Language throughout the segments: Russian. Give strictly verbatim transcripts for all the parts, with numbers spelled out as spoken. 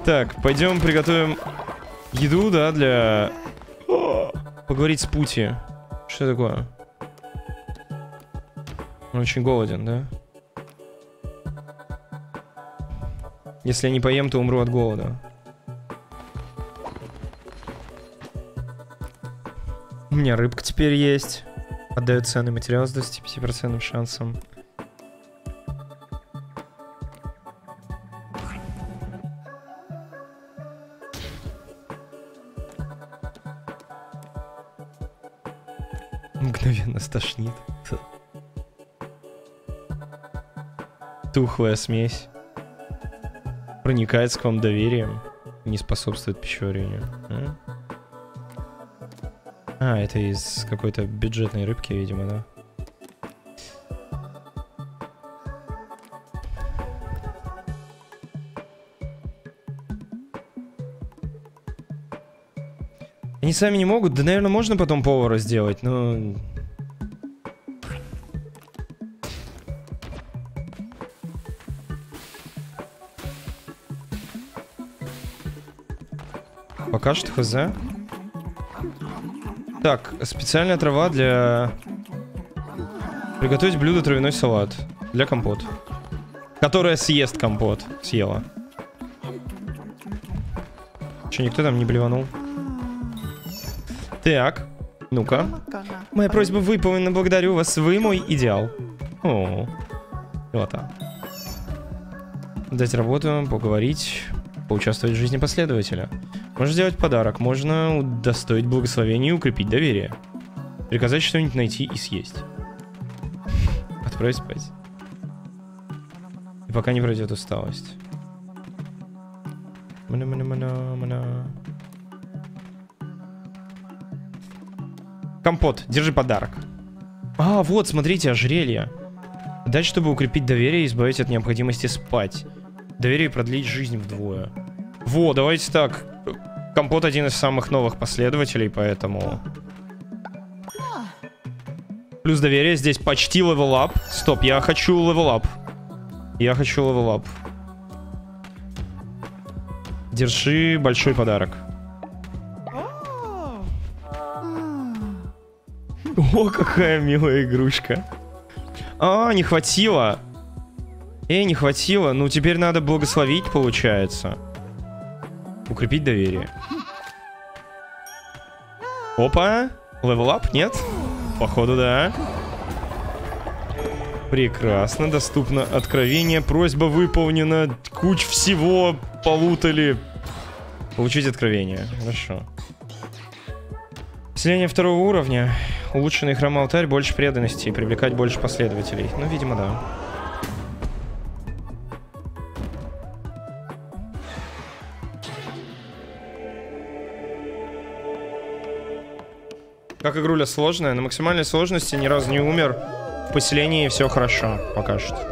Так, пойдем приготовим еду, да, для... Поговорить с Пути. Что такое? Он очень голоден, да? Если я не поем, то умру от голода. У меня рыбка теперь есть. Отдает ценный материал с двадцатью пятью процентным шансом. Мгновенно стошнит. Тухлая смесь. Проникает к вам доверием. Не способствует пищеварению. А? А, это из какой-то бюджетной рыбки, видимо, да? Они сами не могут? Да, наверное, можно потом повара сделать, но... Пока что хз. Так, специальная трава для... Приготовить блюдо травяной салат. Для компот. Которая съест компот. Съела. Че, никто там не блеванул? Так, ну-ка. Моя просьба выполнена, благодарю вас. Вы мой идеал. О, вот так. Дать работу, поговорить, поучаствовать в жизни последователя. Можно сделать подарок, можно удостоить благословения и укрепить доверие. Приказать что-нибудь найти и съесть. Отправить спать. И пока не пройдет усталость. Компот, держи подарок. А, вот, смотрите, ожерелье. Дать, чтобы укрепить доверие и избавить от необходимости спать. Доверие и продлить жизнь вдвое. Во, давайте так. Компот один из самых новых последователей, поэтому... Плюс доверие, здесь почти левел ап. Стоп, я хочу левел ап. Я хочу левел ап. Держи большой подарок. О, какая милая игрушка. А, не хватило. Эй, не хватило. Ну, теперь надо благословить, получается. Укрепить доверие. Опа. Левел ап, нет? Походу, да. Прекрасно. Доступно откровение. Просьба выполнена. Куч всего полутали. Получить откровение. Хорошо. Поселение второго уровня. Улучшенный храм-алтарь, больше преданности и привлекать больше последователей. Ну, видимо, да. Как игруля сложная? На максимальной сложности ни разу не умер. В поселении все хорошо, пока что.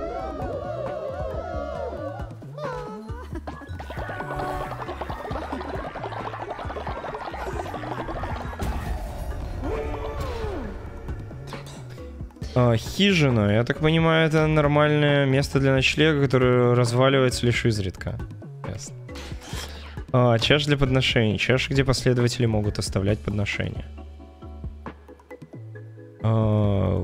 А, хижина, я так понимаю, это нормальное место для ночлега, которое разваливается лишь изредка. Ясно. А, чаш для подношений. Чаша, где последователи могут оставлять подношения. А...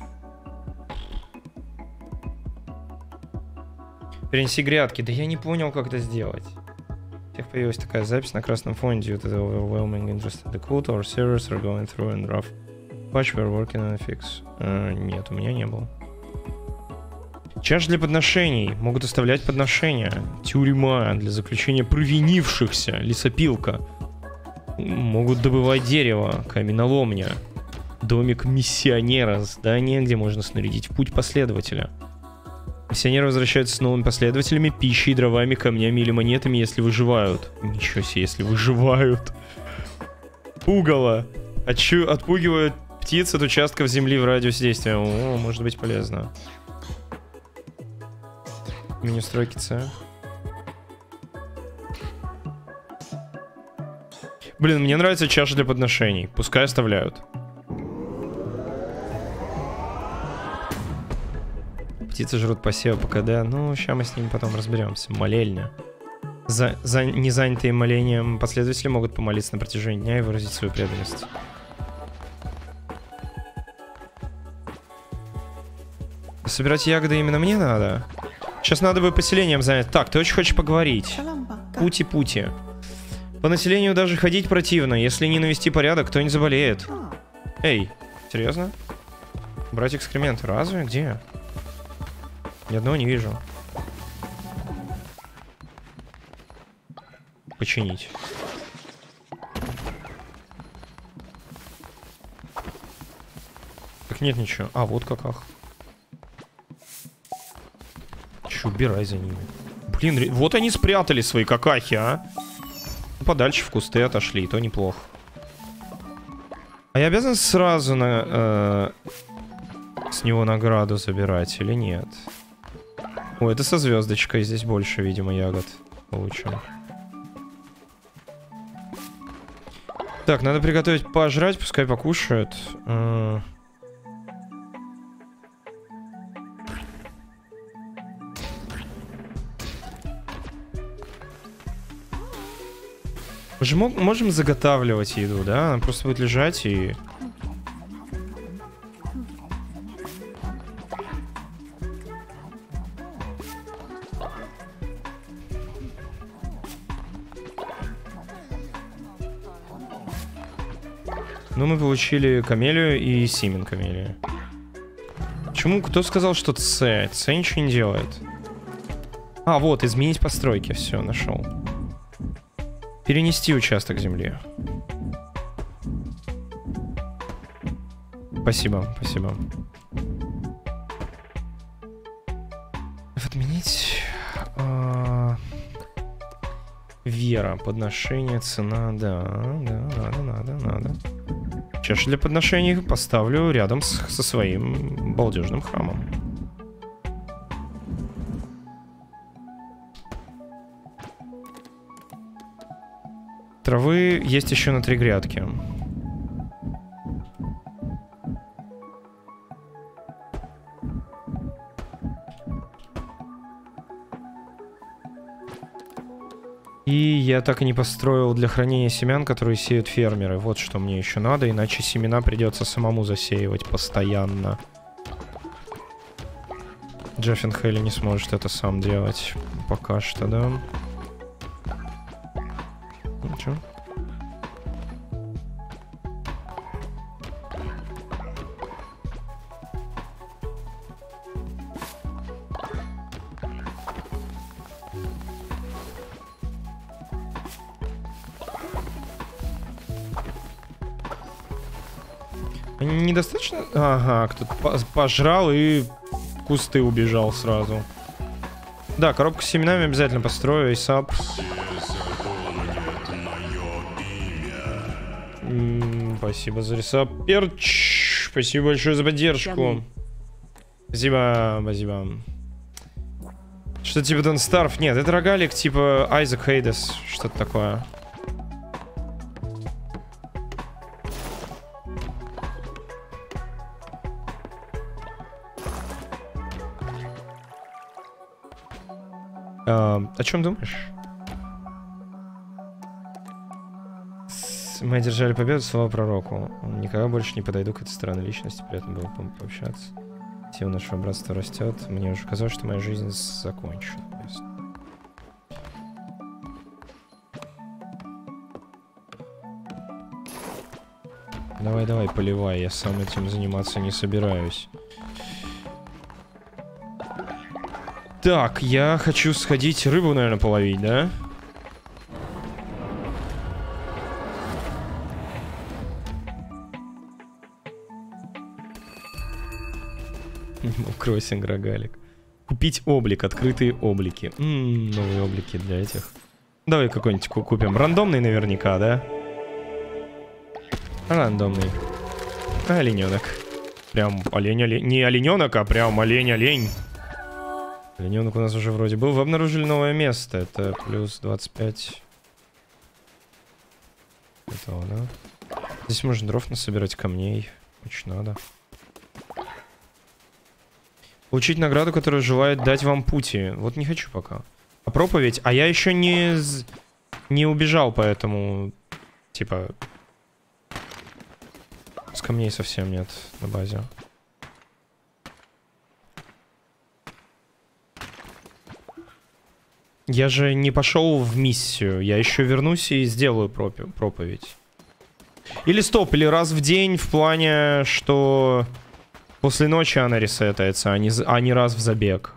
Перенеси грядки. Да я не понял, как это сделать. У всех появилась такая запись на красном фоне. Due to the overwhelming interest in the cult, our servers are going through and rough patch, we're working on a fix. А, нет, у меня не было. Чаш для подношений. Могут оставлять подношения. Тюрьма для заключения провинившихся. Лесопилка. Могут добывать дерево. Каменоломня. Домик миссионера. Здание, где можно снарядить в путь последователя. Миссионеры возвращаются с новыми последователями, пищей, дровами, камнями или монетами, если выживают. Ничего себе, если выживают. Пугало. Отчу... Отпугивают птиц от участков земли в радиусе действия. О, может быть полезно. Меню стройки С. Блин, мне нравится чаша для подношений. Пускай оставляют. Птицы жрут посевы по КД. Ну, сейчас мы с ними потом разберемся. Молельня. За, за незанятые молением последователи могут помолиться на протяжении дня и выразить свою преданность. Собирать ягоды именно мне надо? Сейчас надо бы поселением занять. Так, ты очень хочешь поговорить. Пути-пути. По населению даже ходить противно. Если не навести порядок, то не заболеет. Эй, серьезно? Брать экскременты. Разве? Где? Ни одного не вижу. Починить. Так нет ничего. А, вот как ах. Че, убирай за ними. Блин, вот они спрятали свои какахи, а. Подальше в кусты отошли, то неплохо. А я обязан сразу на, э, с него награду забирать или нет? О, это со звездочкой. Здесь больше, видимо, ягод получим. Так, надо приготовить пожрать, пускай покушают. Э Мы же мог, можем заготавливать еду, да? Она просто будет лежать и... Ну, мы получили камелию и семен камелии. Почему? Кто сказал, что С? С ничего не делает. А, вот, изменить постройки. Все, нашел. Перенести участок земли. Спасибо, спасибо. Отменить. А... Вера, подношение, цена, да, да, надо, надо, надо. Чашу для подношений поставлю рядом с, со своим балдежным храмом. Травы есть еще на три грядки. И я так и не построил для хранения семян, которые сеют фермеры. Вот что мне еще надо, иначе семена придется самому засеивать постоянно. Джеффин Хелли не сможет это сам делать пока что, да? Ничего. Недостаточно? Ага, кто-то пожрал и в кусты убежал сразу. Да, коробку с семенами обязательно построю, исап. Спасибо за ресаперч. Спасибо большое за поддержку. Спасибо, спасибо. Что-то типа Don't Starve? Нет, это рогалик типа Айзек Хейдес. Что-то такое. А, о чем думаешь? Мы одержали победу, слава пророку. Никогда больше не подойду к этой странной личности, приятно было по пообщаться. Сила нашего братства растет. Мне уже казалось, что моя жизнь закончена. Давай, давай, поливай. Я сам этим заниматься не собираюсь. Так, я хочу сходить рыбу, наверное, половить, да? Кроссинг, рогалик. Купить облик, открытые облики. М-м, новые облики для этих. Давай какой-нибудь купим. Рандомный наверняка, да? Рандомный. Олененок. Прям олень-олень. Не олененок, а прям олень-олень. Олененок у нас уже вроде был. Вы обнаружили новое место. Это плюс двадцать пять. Этого, да? Здесь можно дров насобирать, камней. Очень надо. Получить награду, которая желает дать вам пути. Вот не хочу пока. проповедь, а я еще не, не убежал, поэтому, типа, с камней совсем нет на базе. Я же не пошел в миссию, я еще вернусь и сделаю проповедь. Или стоп, или раз в день в плане, что после ночи она ресетается, а не, а не раз в забег.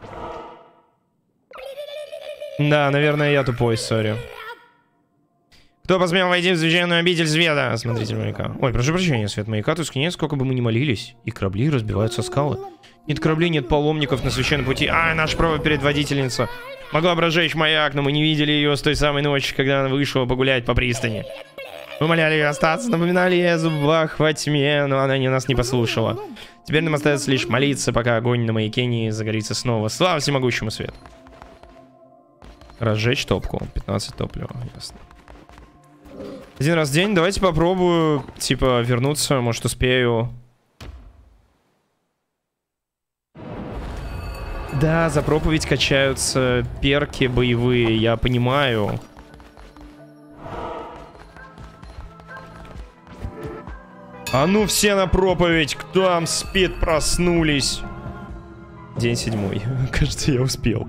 Да, наверное, я тупой, сори. Кто посмел войти в священную обитель света? Смотритель маяка. Ой, прошу прощения, свет маяка тускнеет, сколько бы мы ни молились. И корабли разбиваются о скалы. Нет кораблей, нет паломников на священном пути. А, наша предводительница могла бы разжечь маяк, но мы не видели ее с той самой ночи, когда она вышла погулять по пристани. Мы умоляли ее остаться, напоминали ей о зубах во тьме, но она не, нас не послушала. Теперь нам остается лишь молиться, пока огонь на маяке не загорится снова. Слава всемогущему свету. Разжечь топку. пятнадцать топлива, ясно. Один раз в день. Давайте попробую, типа, вернуться. Может, успею. Да, за проповедь качаются перки боевые, я понимаю. А ну все на проповедь, кто там спит, проснулись. День седьмой. Кажется, я успел.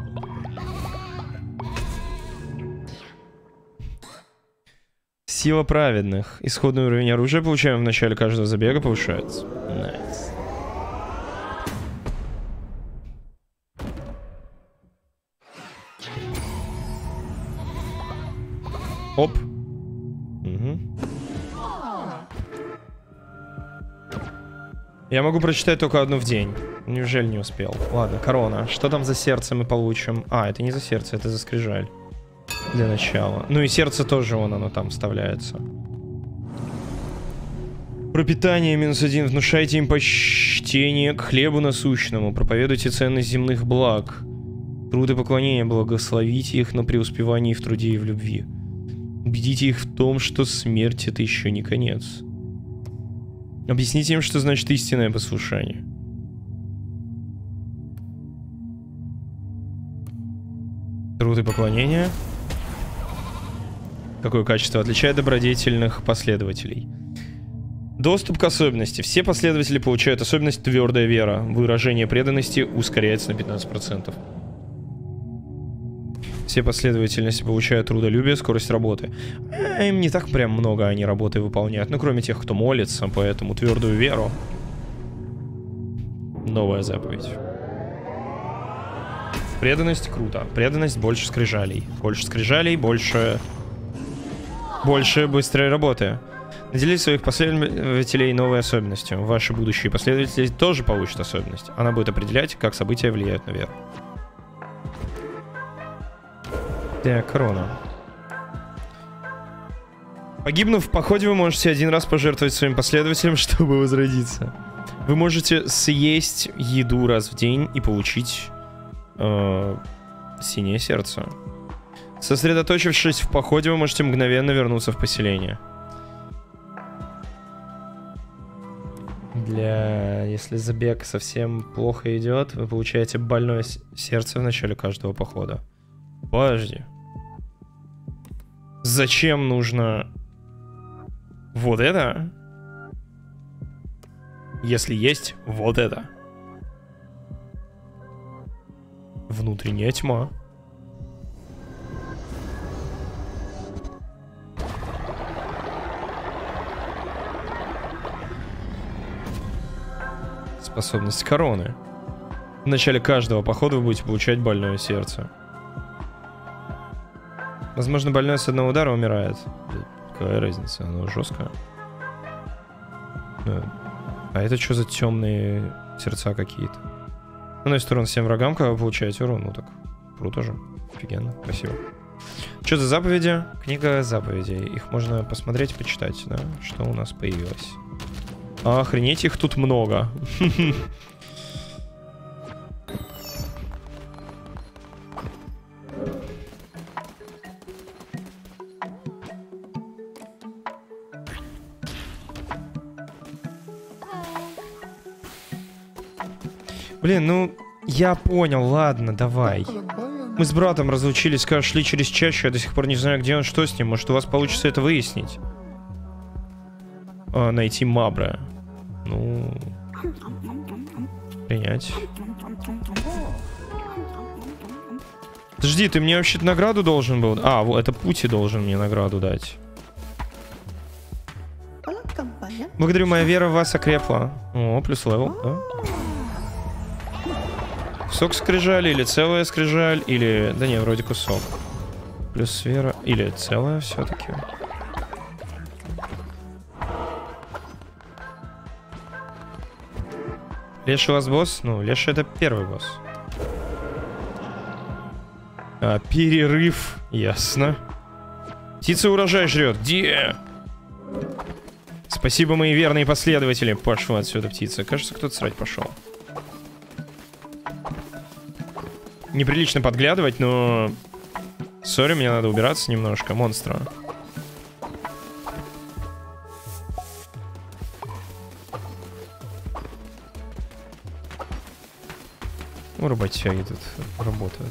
Сила праведных. Исходный уровень оружия получаем в начале каждого забега, повышается. Nice. Оп. Угу. Я могу прочитать только одну в день. Неужели не успел? Ладно, корона. Что там за сердце мы получим? А, это не за сердце, это за скрижаль. Для начала. Ну и сердце тоже, вон оно там вставляется. Пропитание минус один. Внушайте им почтение к хлебу насущному. Проповедуйте ценность земных благ. Труд и поклонение. Благословите их на преуспевании в труде и в любви. Убедите их в том, что смерть — это еще не конец. Объясните им, что значит истинное послушание. Труд и поклонение. Какое качество отличает добродетельных последователей? Доступ к особенности. Все последователи получают особенность твердая вера. Выражение преданности ускоряется на пятнадцать процентов. Все последовательности получают трудолюбие, скорость работы. А им не так прям много они работы выполняют. Ну, кроме тех, кто молится, поэтому твердую веру. Новая заповедь. Преданность круто. Преданность больше скрижалей. Больше скрижалей, больше... Больше быстрой работы. Наделите своих последователей новой особенностью. Ваши будущие последователи тоже получат особенность. Она будет определять, как события влияют на веру. Так, корона. Погибнув в походе, вы можете один раз пожертвовать своим последователям, чтобы возродиться. Вы можете съесть еду раз в день и получить э, синее сердце. Сосредоточившись в походе, вы можете мгновенно вернуться в поселение. Для... Если забег совсем плохо идет, вы получаете больное сердце в начале каждого похода. Подожди. Зачем нужно вот это, если есть вот это? Внутренняя тьма. Способность короны. В начале каждого похода вы будете получать больное сердце. Возможно, больной с одного удара умирает. Какая разница? Оно жесткое. А это что за темные сердца какие-то? Наносит урон всем врагам, когда вы получаете урон. Ну так, круто же. Офигенно, красиво. Что за заповеди? Книга заповедей. Их можно посмотреть, почитать, да? Что у нас появилось? Охренеть, их тут много. Блин, ну, я понял, ладно, давай. Мы с братом разлучились, когда шли через чащу. Я до сих пор не знаю, где он, что с ним. Может, у вас получится это выяснить? А, найти Мабра. Ну... Принять. Подожди, ты мне вообще-то награду должен был... А, вот это Пути должен мне награду дать. Благодарю, моя вера в вас окрепла. О, плюс левел, да? Кусок скрижали или целая скрижаль, или... Да не, вроде кусок. Плюс вера... Или целая все-таки. Леша у вас босс? Ну, Леша это первый босс. А, перерыв. Ясно. Птица урожай жрет. Где? Спасибо, мои верные последователи. Пошла отсюда птица. Кажется, кто-то срать пошел. Неприлично подглядывать, но... Сори, мне надо убираться немножко. Монстра. Ну, работяги тут работают.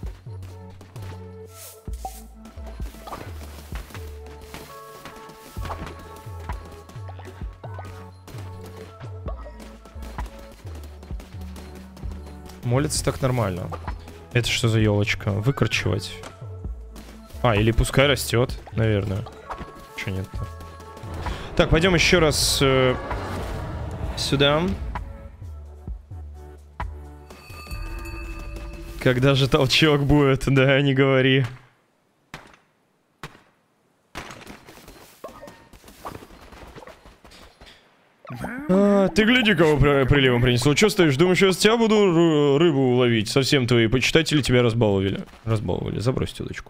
Молится так нормально. Это что за елочка? Выкорчевать. А, или пускай растет, наверное. Че нет-то? Так, пойдем еще раз э, сюда. Когда же толчок будет? Да, не говори. А, ты гляди, кого приливом принесло. Че стоишь? Думаешь, я с тебя буду рыбу ловить? Совсем твои почитатели тебя разбаловали. Разбаловали. Забрось удочку.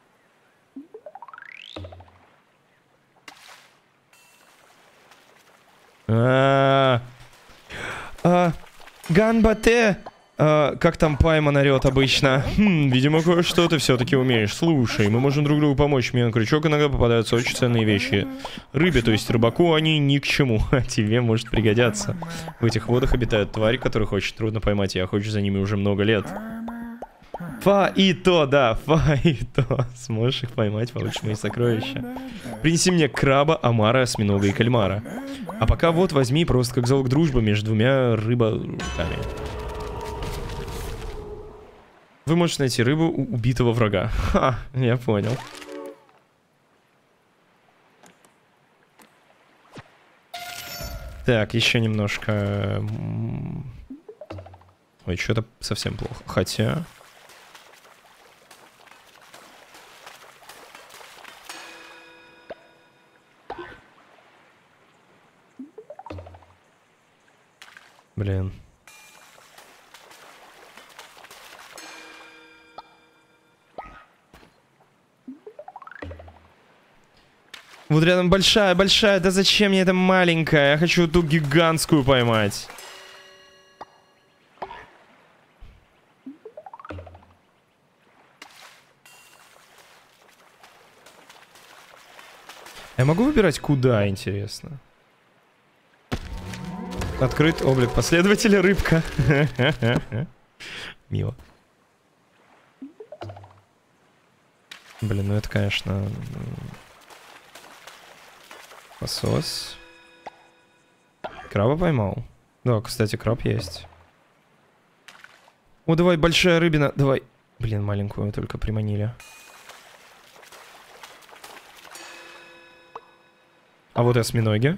А, а, Ганбате. А, как там Пайман орет обычно? Хм, видимо, кое-что ты все-таки умеешь. Слушай, мы можем друг другу помочь. Мне на крючок иногда попадаются очень ценные вещи. Рыбе, то есть рыбаку, они ни к чему. А тебе может пригодятся. В этих водах обитают твари, которых очень трудно поймать. Я охочусь за ними уже много лет. Фа и то, да, фа и то. Сможешь их поймать, получишь мои сокровища. Принеси мне краба, омара, осьминога и кальмара. А пока вот возьми просто как залог дружбы между двумя рыбаками. Вы можете найти рыбу у убитого врага. Ха, я понял. Так, еще немножко... Ой, что-то совсем плохо. Хотя... Блин. Вот рядом большая, большая. Да зачем мне эта маленькая? Я хочу ту гигантскую поймать. Я могу выбирать куда, интересно? Открыт облик последователя рыбка. Мило. Блин, ну это, конечно... Посос. Краба поймал. Да, кстати, краб есть. О, давай, большая рыбина. Давай. Блин, маленькую только приманили. А вот и осьминоги.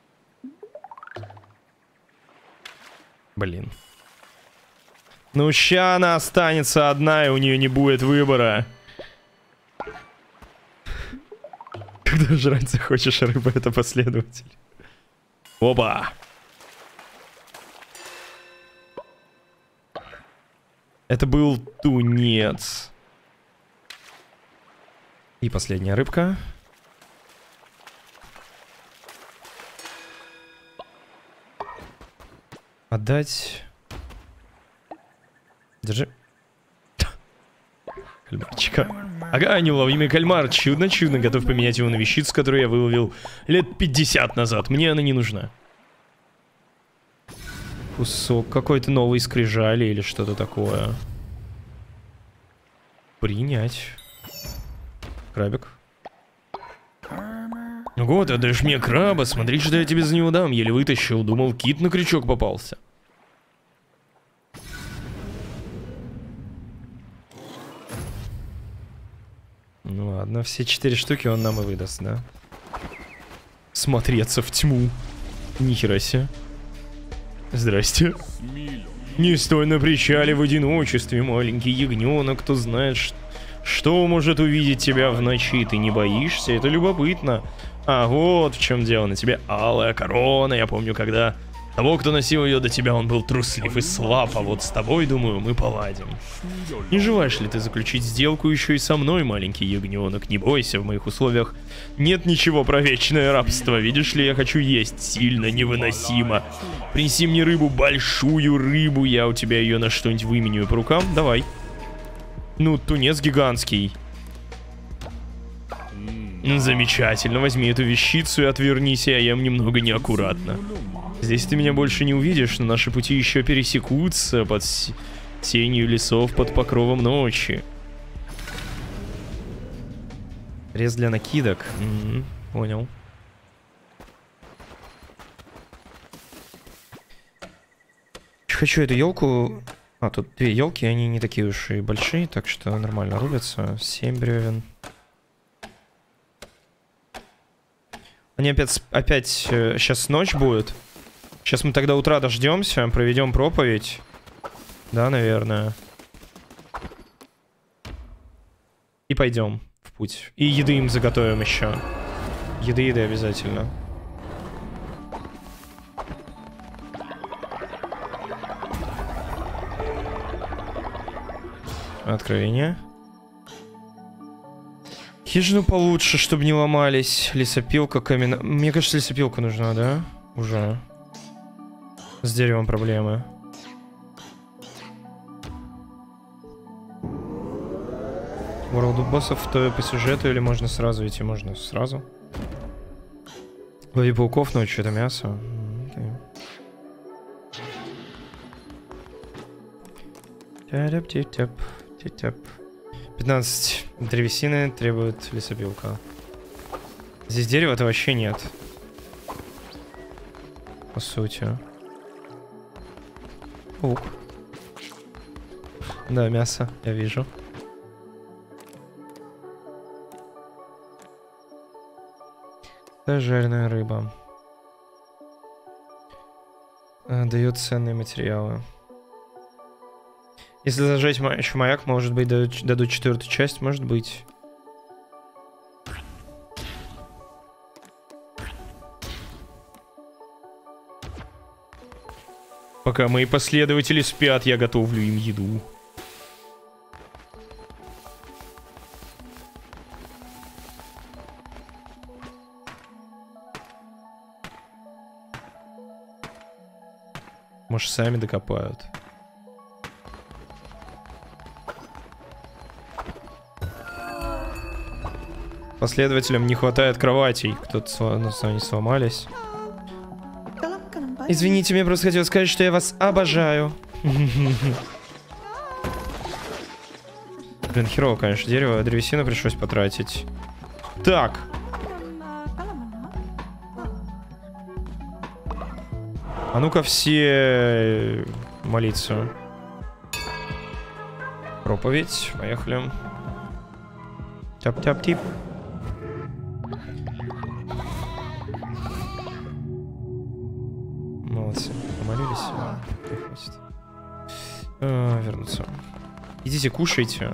Блин. Ну, ща она останется одна, и у нее не будет выбора. Когда жрать захочешь, рыба — это последователь. Опа! Это был тунец. И последняя рыбка. Отдать. Держи. Кальмарчика. Ага, неуловимый кальмар. Чудно-чудно. Готов поменять его на вещицу, которую я выловил лет пятьдесят назад. Мне она не нужна. Кусок какой-то новый скрижали или что-то такое. Принять. Крабик. Вот, отдашь мне краба, смотри, что я тебе за него дам. Еле вытащил, думал, кит на крючок попался. Ну ладно, все четыре штуки он нам и выдаст, да? Смотреться в тьму. Нихера себе. Здрасте. Не стой на причале в одиночестве, маленький ягненок, кто знает, что может увидеть тебя в ночи. Ты не боишься? Это любопытно. А вот в чем дело. На тебе алая корона. Я помню, когда того, кто носил ее до тебя, он был труслив и слаб. А вот с тобой, думаю, мы поладим. Не желаешь ли ты заключить сделку еще и со мной, маленький ягненок? Не бойся, в моих условиях нет ничего про вечное рабство. Видишь ли, я хочу есть сильно, невыносимо. Принеси мне рыбу, большую рыбу. Я у тебя ее на что-нибудь выменю по рукам. Давай. Ну, тунец гигантский. Замечательно, возьми эту вещицу и отвернись, я ем немного неаккуратно. Здесь ты меня больше не увидишь, но наши пути еще пересекутся под тенью лесов, под покровом ночи. Рез для накидок. М-м, понял. Хочу эту елку. А, тут две елки, они не такие уж и большие, так что нормально рубятся. Семь бревен. Они опять, опять э, сейчас ночь будет. Сейчас мы тогда утра дождемся, проведем проповедь. Да, наверное. И пойдем в путь. И еды им заготовим еще. Еды, еды обязательно. Откровение. Хижину получше, чтобы не ломались. Лесопилка, камена... Мне кажется, лесопилка нужна, да? Уже. С деревом проблемы. World of боссов то по сюжету или можно сразу идти? Можно сразу. Лови пауков ночью, это мясо. Okay. пятнадцать древесины требует лесопилка. Здесь дерева-то вообще нет. По сути. Ух. Да, мясо, я вижу. Это жареная рыба. Дает ценные материалы. Если зажечь еще маяк, может быть, дадут четвертую часть, может быть. Пока мои последователи спят, я готовлю им еду. Может, сами докопают. Последователям не хватает кроватей. Кто-то ну, они сломались. Извините, мне просто хотел сказать, что я вас обожаю. Блин, херово, конечно, дерево. Древесину пришлось потратить. Так. А ну-ка все молиться. Проповедь. Поехали. Тяп-тяп-тип. Молодцы. Помолились. А, хватит. А, вернуться. Идите, кушайте.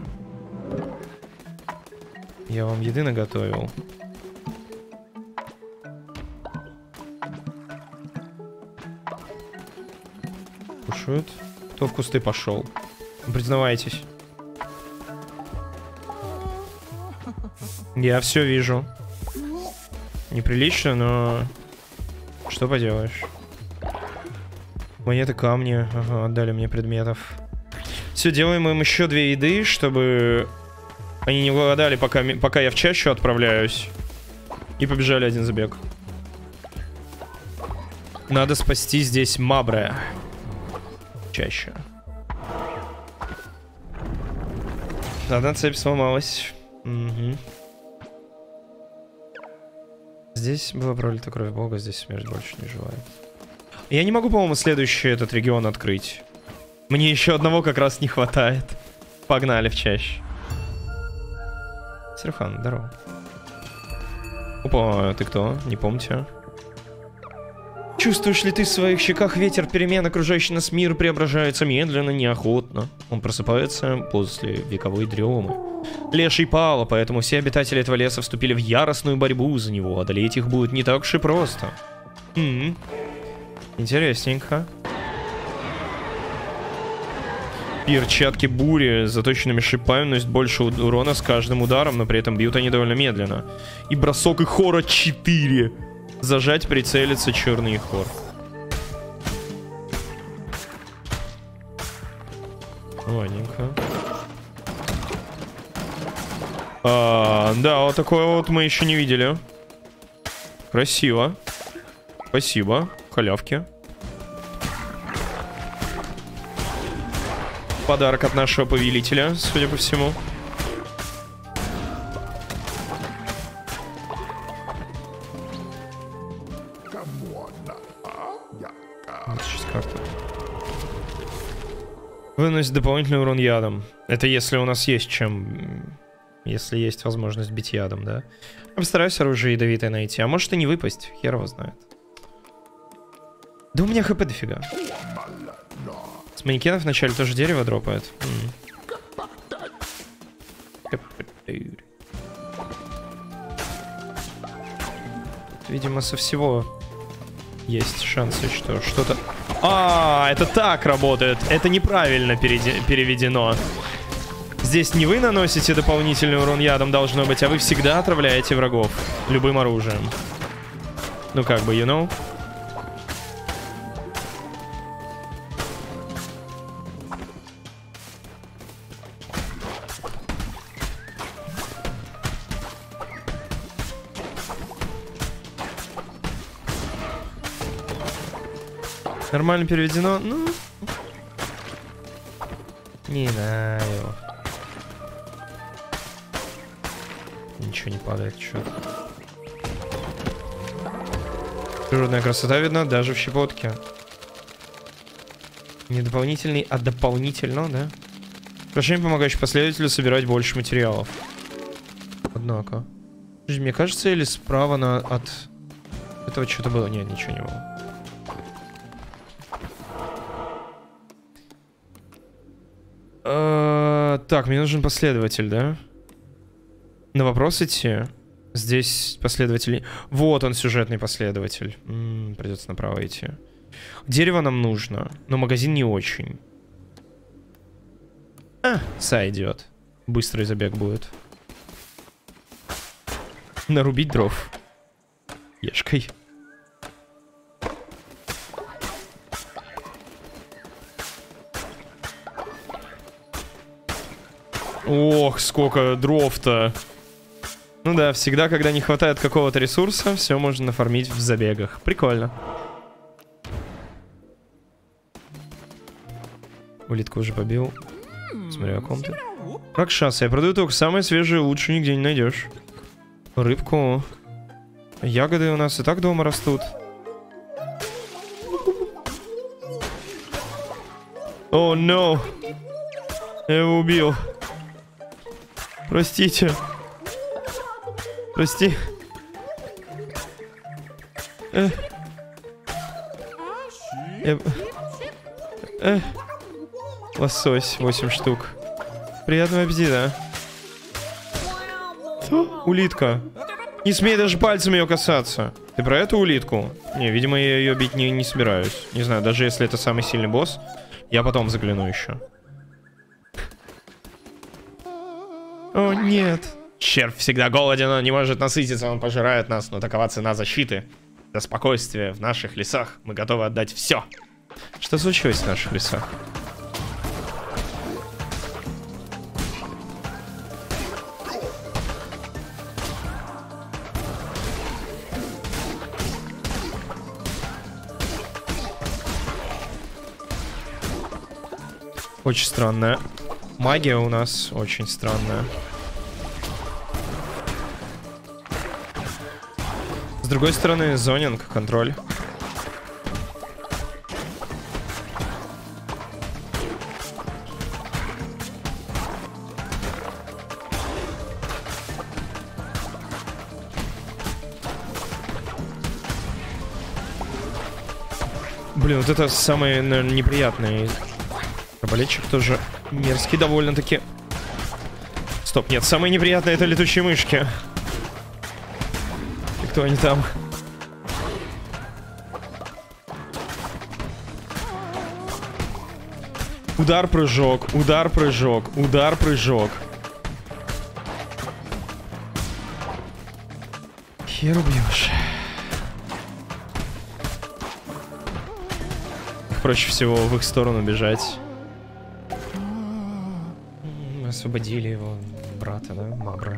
Я вам еды наготовил. Кушают. Кто в кусты пошел? Признавайтесь. Я все вижу. Неприлично, но... Что поделаешь? Монеты, камни. Ага, отдали мне предметов. Все, делаем им еще две еды, чтобы они не голодали, пока, пока я в чащу отправляюсь. И побежали один забег. Надо спасти здесь Мабре. Чаще. Одна цепь сломалась. Угу. Здесь была пролита кровь Бога, здесь смерть больше не желает. Я не могу, по-моему, следующий этот регион открыть. Мне еще одного как раз не хватает. Погнали в чащ. Серхан, здорово. Опа, ты кто? Не помните. Чувствуешь ли ты в своих щеках ветер перемен, окружающий нас мир преображается медленно, неохотно. Он просыпается после вековой дремы. Леший пал, поэтому все обитатели этого леса вступили в яростную борьбу за него. Одолеть их будет не так уж и просто. М-м. Интересненько. Перчатки бури, заточенными шипами, носят больше урона с каждым ударом, но при этом бьют они довольно медленно. И бросок и хора четыре. Зажать, прицелиться, черный хор. Ладненько. А, да, вот такое вот мы еще не видели. Красиво. Спасибо. Халявки. Подарок от нашего повелителя, судя по всему. Вот сейчас карта. Выносит дополнительный урон ядом. Это если у нас есть чем... Если есть возможность бить ядом, да? Я постараюсь оружие ядовитое найти. А может и не выпасть. Хер его знает. Да у меня хп дофига. С манекенов вначале тоже дерево дропает. М. Видимо, со всего есть шансы, что что-то... А, это так работает. Это неправильно переведено. Здесь не вы наносите дополнительный урон ядом, должно быть, а вы всегда отравляете врагов любым оружием. Ну как бы, you know? Нормально переведено? Ну... Не знаю. Ничего не падает, что-то. Природная красота видна даже в щепотке. Не дополнительный, а дополнительно, да? Украшение, помогающее последователю собирать больше материалов. Однако. Мне кажется, или справа на... от этого что-то было? Нет, ничего не было. Uh, так, мне нужен последователь, да? На вопрос идти. Здесь последователь... Вот он, сюжетный последователь. М-м, придется направо идти. Дерево нам нужно, но магазин не очень. А, сойдет. Быстрый забег будет. Нарубить дров. Ешкой. Ох, сколько дров-то. Ну да, всегда, когда не хватает какого-то ресурса, все можно нафармить в забегах. Прикольно. Улитку уже побил. Смотри, о ком ты. Ракшаса, я продаю только самое свежее, лучше нигде не найдешь. Рыбку. Ягоды у нас и так дома растут. О, no. Я его убил. Простите. Прости. Э. Я... Э. Лосось, восемь штук. Приятного аппетита. Что? Улитка. Не смей даже пальцем ее касаться. Ты про эту улитку? Не, видимо, я ее бить не, не собираюсь. Не знаю, даже если это самый сильный босс, я потом загляну еще. О, нет. Червь всегда голоден, он не может насытиться, он пожирает нас, но такова цена защиты. За спокойствие в наших лесах мы готовы отдать все. Что случилось в наших лесах? Очень странная Магия у нас очень странная. С другой стороны, зонинг, контроль. Блин, вот это самый, наверное, неприятный. Арбалетчик тоже мерзкий довольно-таки. Стоп, нет, самое неприятное — это летучие мышки. И кто они там? Удар-прыжок, удар-прыжок, удар-прыжок. Хер убьешь. Проще всего в их сторону бежать. Мы освободили его брата, да? Мабра.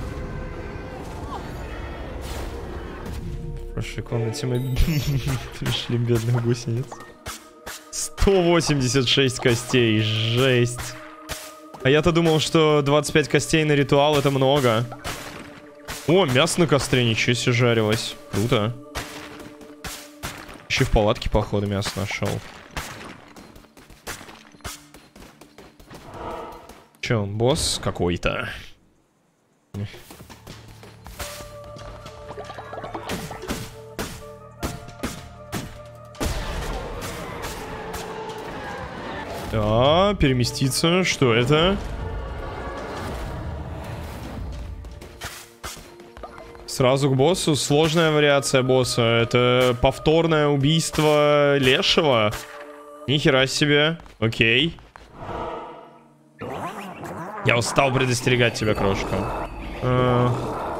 В прошлой комнате мы пришли бедных гусениц. сто восемьдесят шесть костей, жесть. А я-то думал, что двадцать пять костей на ритуал — это много. О, мясо на костре, ничего себе, жарилось. Круто. Еще в палатке, походу, мясо нашел. Че, он босс какой-то? Да, переместиться. Что это? Сразу к боссу. Сложная вариация босса. Это повторное убийство лешего. Нихера себе. Окей. Я устал предостерегать тебя, крошка. А...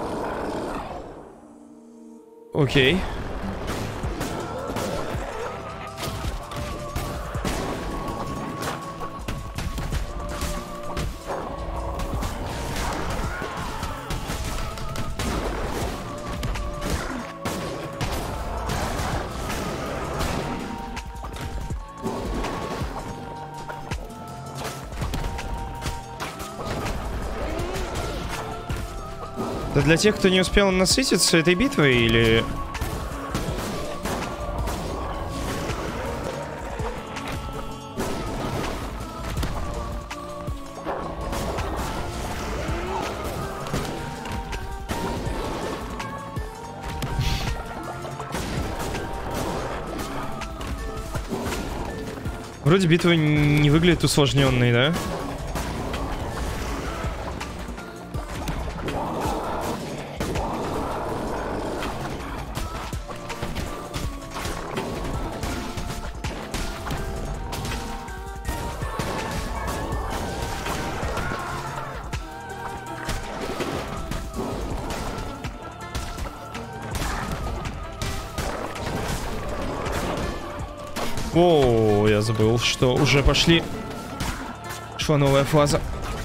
Окей. Это для тех, кто не успел насытиться этой битвой, или... Вроде битва не выглядит усложненной, да? О, я забыл, что уже пошли. Шла новая фаза.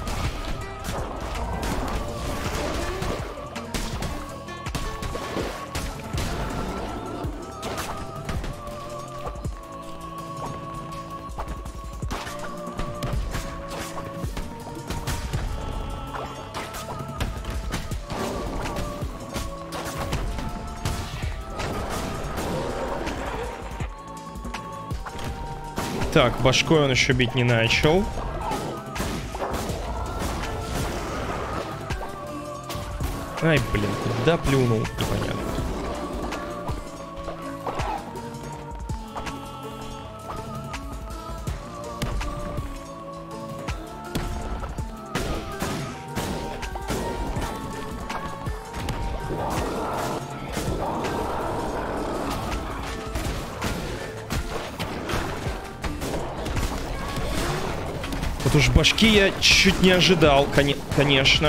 Так, башкой он еще бить не начал. Ай, блин, куда плюнул, непонятно. Вот уж башки я чуть не ожидал, кон- конечно.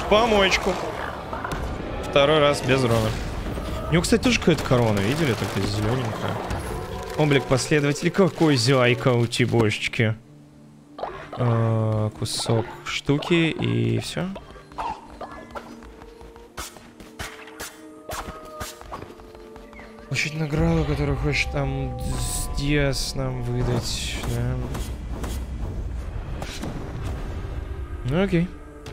в помоечку. Второй раз без урона. У него, кстати, тоже какая-то корона, видели? Такая зелененькая. Облик последователя. Какой зайка у тибошечки. А, кусок штуки и все. Получить награду, которую хочешь там Диас нам выдать. Да. Ну окей.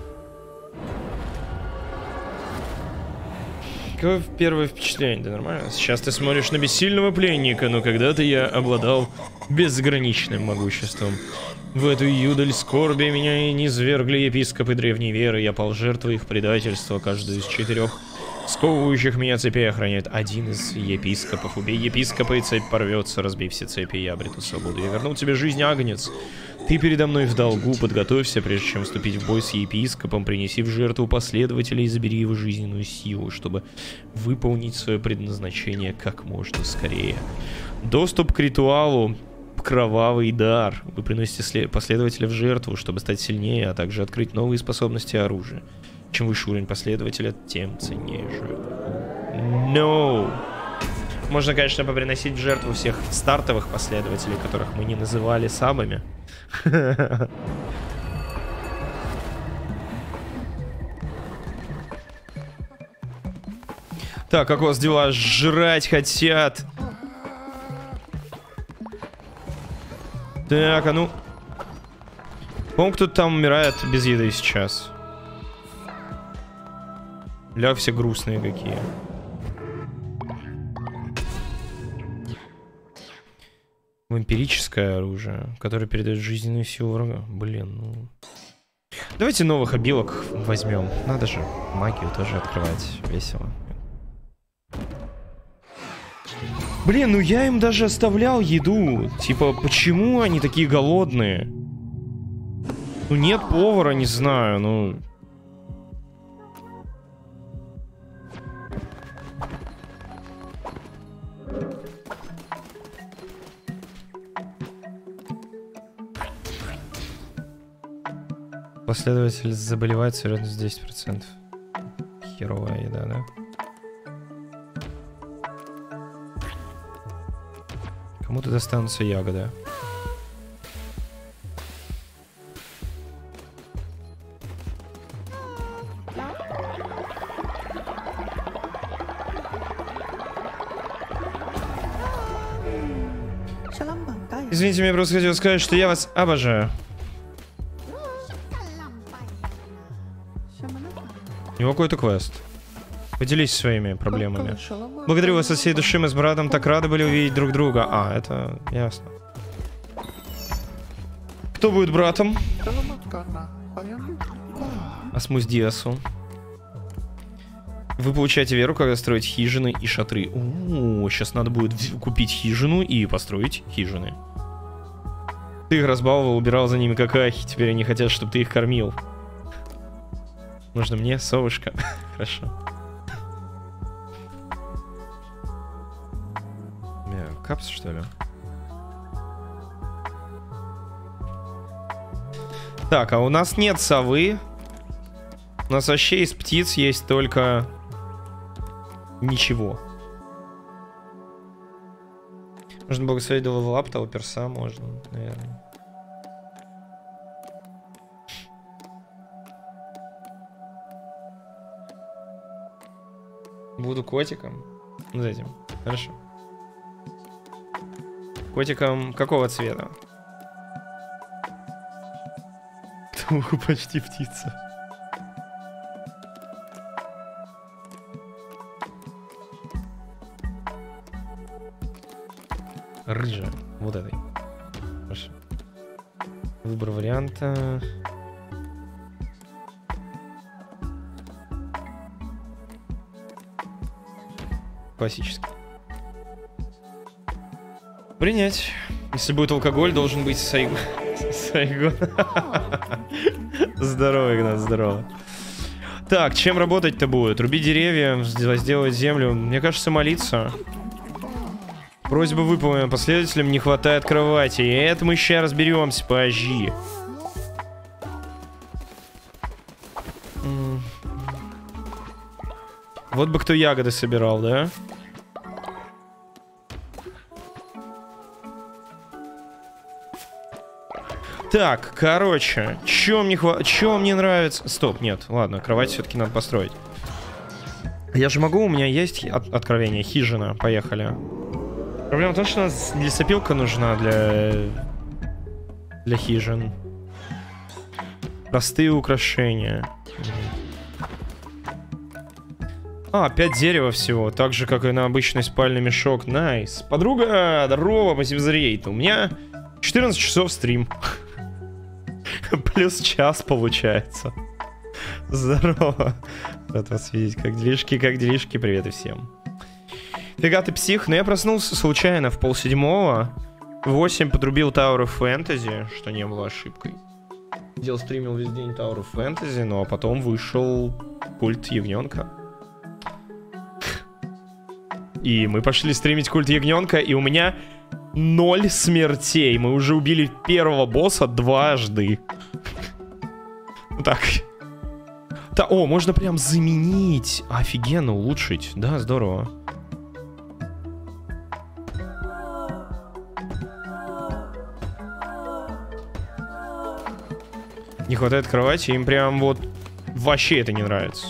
Какое первое впечатление? Да нормально. Сейчас ты смотришь на бессильного пленника, но когда-то я обладал безграничным могуществом. В эту юдаль скорби меня и низвергли епископы древней веры. Я пал жертвой их предательства. Каждую из четырех сковывающих меня цепей охраняет один из епископов. Убей епископа, и цепь порвется. Разбей все цепи, и я обрету свободу. Я вернул тебе жизнь, Агнец. Ты передо мной в долгу. Подготовься, прежде чем вступить в бой с епископом. Принеси в жертву последователя и забери его жизненную силу, чтобы выполнить свое предназначение как можно скорее. Доступ к ритуалу. Кровавый дар. Вы приносите последователя в жертву, чтобы стать сильнее, а также открыть новые способности оружия. Чем выше уровень последователя, тем ценнее жертва. No! Можно, конечно, поприносить в жертву всех стартовых последователей, которых мы не называли самыми. Так, как у вас дела? Жрать хотят. Так, а ну... По-моему, кто-то там умирает без еды сейчас. Ля, все грустные какие. Вампирическое оружие, которое передает жизненную силу врага. Блин, ну... Давайте новых обилок возьмем. Надо же магию тоже открывать. Весело. Блин, ну я им даже оставлял еду. Типа, почему они такие голодные? Ну нет повара, не знаю, ну... Последователь заболевает с вероятностью десять процентов. Херовая еда, да? Кому-то достанутся ягоды. Извините, мне просто хотел сказать, что я вас обожаю. У него какой-то квест. Поделись своими проблемами. Благодарю вас от всей души, мы с братом так рады были увидеть друг друга. А, это ясно. Кто будет братом? Асмус Диасу. Вы получаете веру, когда строите хижины и шатры. О, сейчас надо будет купить хижину и построить хижины. Ты их разбаловал, убирал за ними какахи. Теперь они хотят, чтобы ты их кормил. Нужно мне, совушка. Хорошо. Капс, что ли? Так, а у нас нет совы. У нас вообще из птиц есть только... Ничего. Можно благословить до лапта, у перса можно, наверное. Буду котиком. Вот этим. Хорошо. Котиком какого цвета? Почти птица. Рыжая. Вот этой. Хорошо. Выбор варианта. Классический. Принять. Если будет алкоголь, должен быть сайгон. Сайгон. Здорово, Игнат, здорово. Так, чем работать-то будет? Рубить деревья, сделать землю. Мне кажется, молиться. Просьба выполнена. Последователям не хватает кровати. И это мы сейчас разберемся позже. Вот бы кто ягоды собирал, да? Так, короче, чё мне, хва... чё мне нравится... Стоп, нет, ладно, кровать все-таки надо построить. Я же могу, у меня есть от откровение, хижина, поехали. Проблема в том, что у нас лесопилка нужна для... для хижин. Простые украшения. А, пять дерева всего, так же, как и на обычный спальный мешок. Найс. Подруга, здорово, спасибо за рейд. У меня четырнадцать часов стрим. Плюс час получается. Здорово. Рад вас видеть. Как делишки, как делишки. Привет и всем. Фига ты псих. Но я проснулся случайно в полседьмого. В восемь подрубил Tower of Fantasy, что не было ошибкой. Делал, стримил весь день Tower of Fantasy, ну а потом вышел культ ягненка. И мы пошли стримить культ ягненка, и у меня ноль смертей. Мы уже убили первого босса дважды. Так. Да, о, можно прям заменить. Офигенно, улучшить. Да, здорово. Не хватает кровати, им прям вот вообще это не нравится.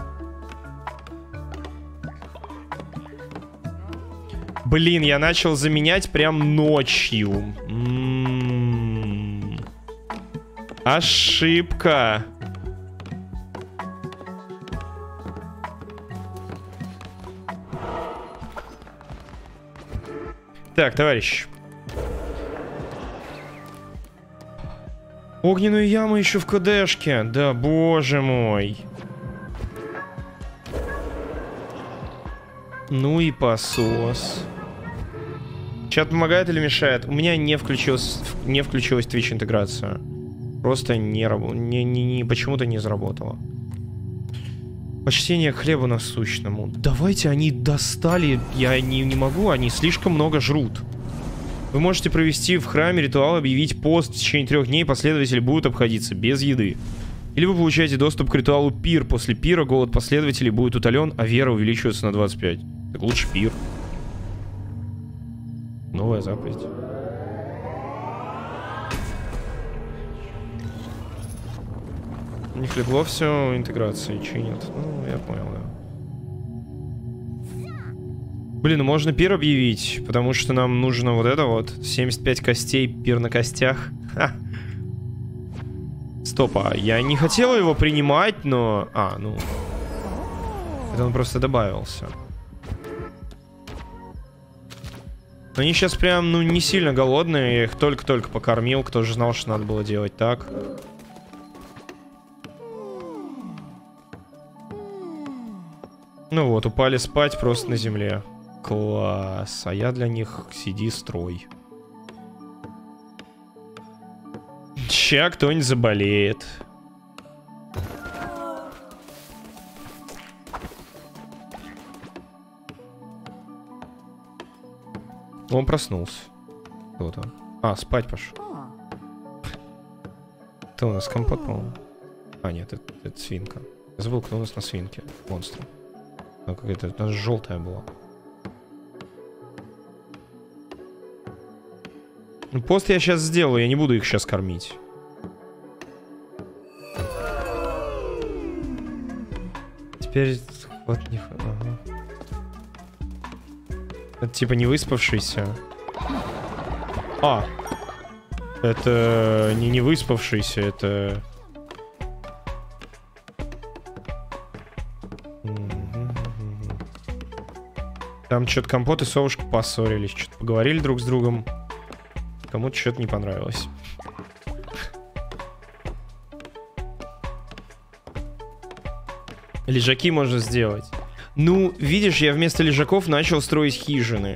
Блин, я начал заменять прям ночью. М-м-м. Ошибка. Так, товарищ. Огненную яму еще в КДшке. Да, боже мой. Ну и посос. Чат помогает или мешает? У меня не включилась, не включилась Twitch интеграция. Просто не работала. Не, не, не, почему-то не заработала. Почтение к хлебу насущному. Давайте, они достали. Я не, не могу, они слишком много жрут. Вы можете провести в храме ритуал, объявить пост в течение трех дней, последователи будут обходиться без еды. Или вы получаете доступ к ритуалу пир. После пира голод последователей будет утолен, а вера увеличивается на двадцать пять. Так лучше пир. Новая заповедь. У них легло все, интеграции чинят. Ну, я понял, да. Блин, ну можно пир объявить, потому что нам нужно вот это вот. семьдесят пять костей, пир на костях. Ха. Стоп, а я не хотел его принимать, но... А, ну... Это он просто добавился. Но они сейчас прям, ну, не сильно голодные. Я их только-только покормил. Кто же знал, что надо было делать так. Ну вот, упали спать просто на земле. Класс. А я для них сиди, строй. Ща кто-нибудь заболеет. Он проснулся. Кто там? А, спать пошел. Кто у нас? Компот, по-моему. А, нет, это, это свинка. Я забыл, кто у нас на свинке. Монстр. Она какая-то, она желтая была. Ну, пост я сейчас сделаю, я не буду их сейчас кормить. Теперь вот не... Ага. Это типа не выспавшийся. А! Это не не выспавшийся, это... Там что-то Компот и Совушка поссорились, что-то поговорили друг с другом. Кому-то что-то не понравилось. Лежаки можно сделать. Ну, видишь, я вместо лежаков начал строить хижины.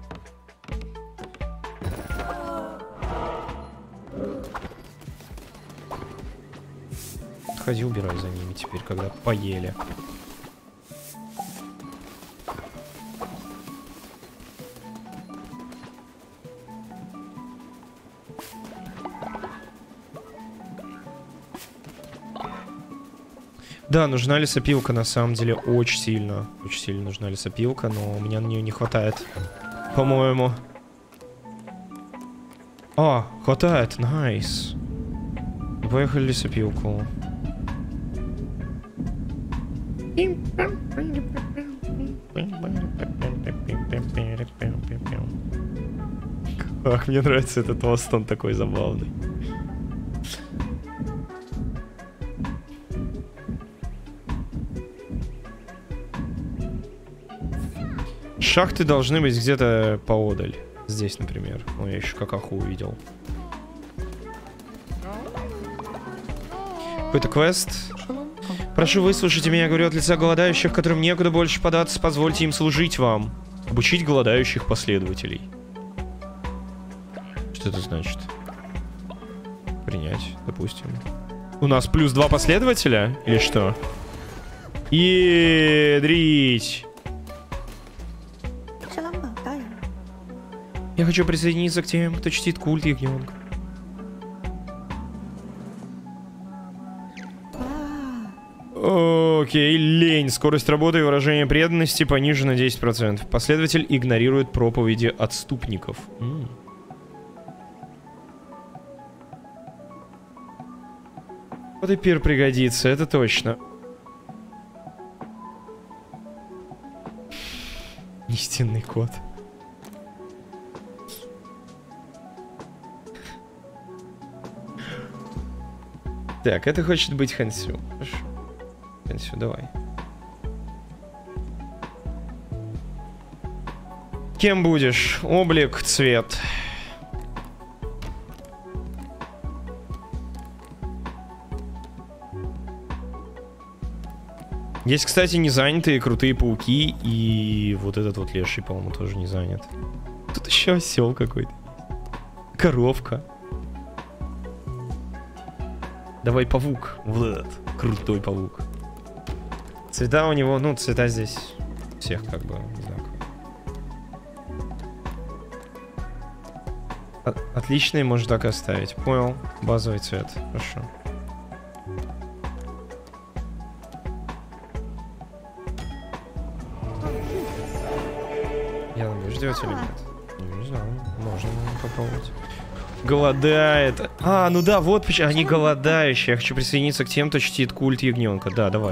Ходи, убирай за ними теперь, когда поели. Да, нужна лесопилка на самом деле очень сильно. Очень сильно нужна лесопилка, но у меня на нее не хватает. По-моему. А, хватает, найс. Поехали лесопилку. Ах, мне нравится этот мост, он такой забавный. Шахты должны быть где-то поодаль. Здесь, например. Ну, я еще какаху увидел. Какой-то квест. Прошу, выслушайте меня, говорю от лица голодающих, которым некуда больше податься, позвольте им служить вам. Обучить голодающих последователей. Что это значит? Принять, допустим. У нас плюс два последователя? Или что? Едрить. Я хочу присоединиться к тем, кто чтит культ ягненка. Окей, лень. Скорость работы и выражение преданности понижена на десять процентов. Последователь игнорирует проповеди отступников. М-м. Вот и пир пригодится, это точно. Истинный код. Так, это хочет быть Хансю. Хорошо. Хансю, давай. Кем будешь? Облик, цвет. Есть, кстати, незанятые крутые пауки. И вот этот вот леший, по-моему, тоже не занят. Тут еще осел какой-то. Коровка. Давай павук. Вот. Крутой павук. Цвета у него, ну, цвета здесь всех как бы одинаковые. Отличный, можно так оставить. Понял. Базовый цвет. Хорошо. Я надо ждете или нет? Не, не знаю. Можно попробовать. Голодает. А, ну да, вот почему. Они голодающие. Я хочу присоединиться к тем, кто чтит культ ягненка. Да, давай.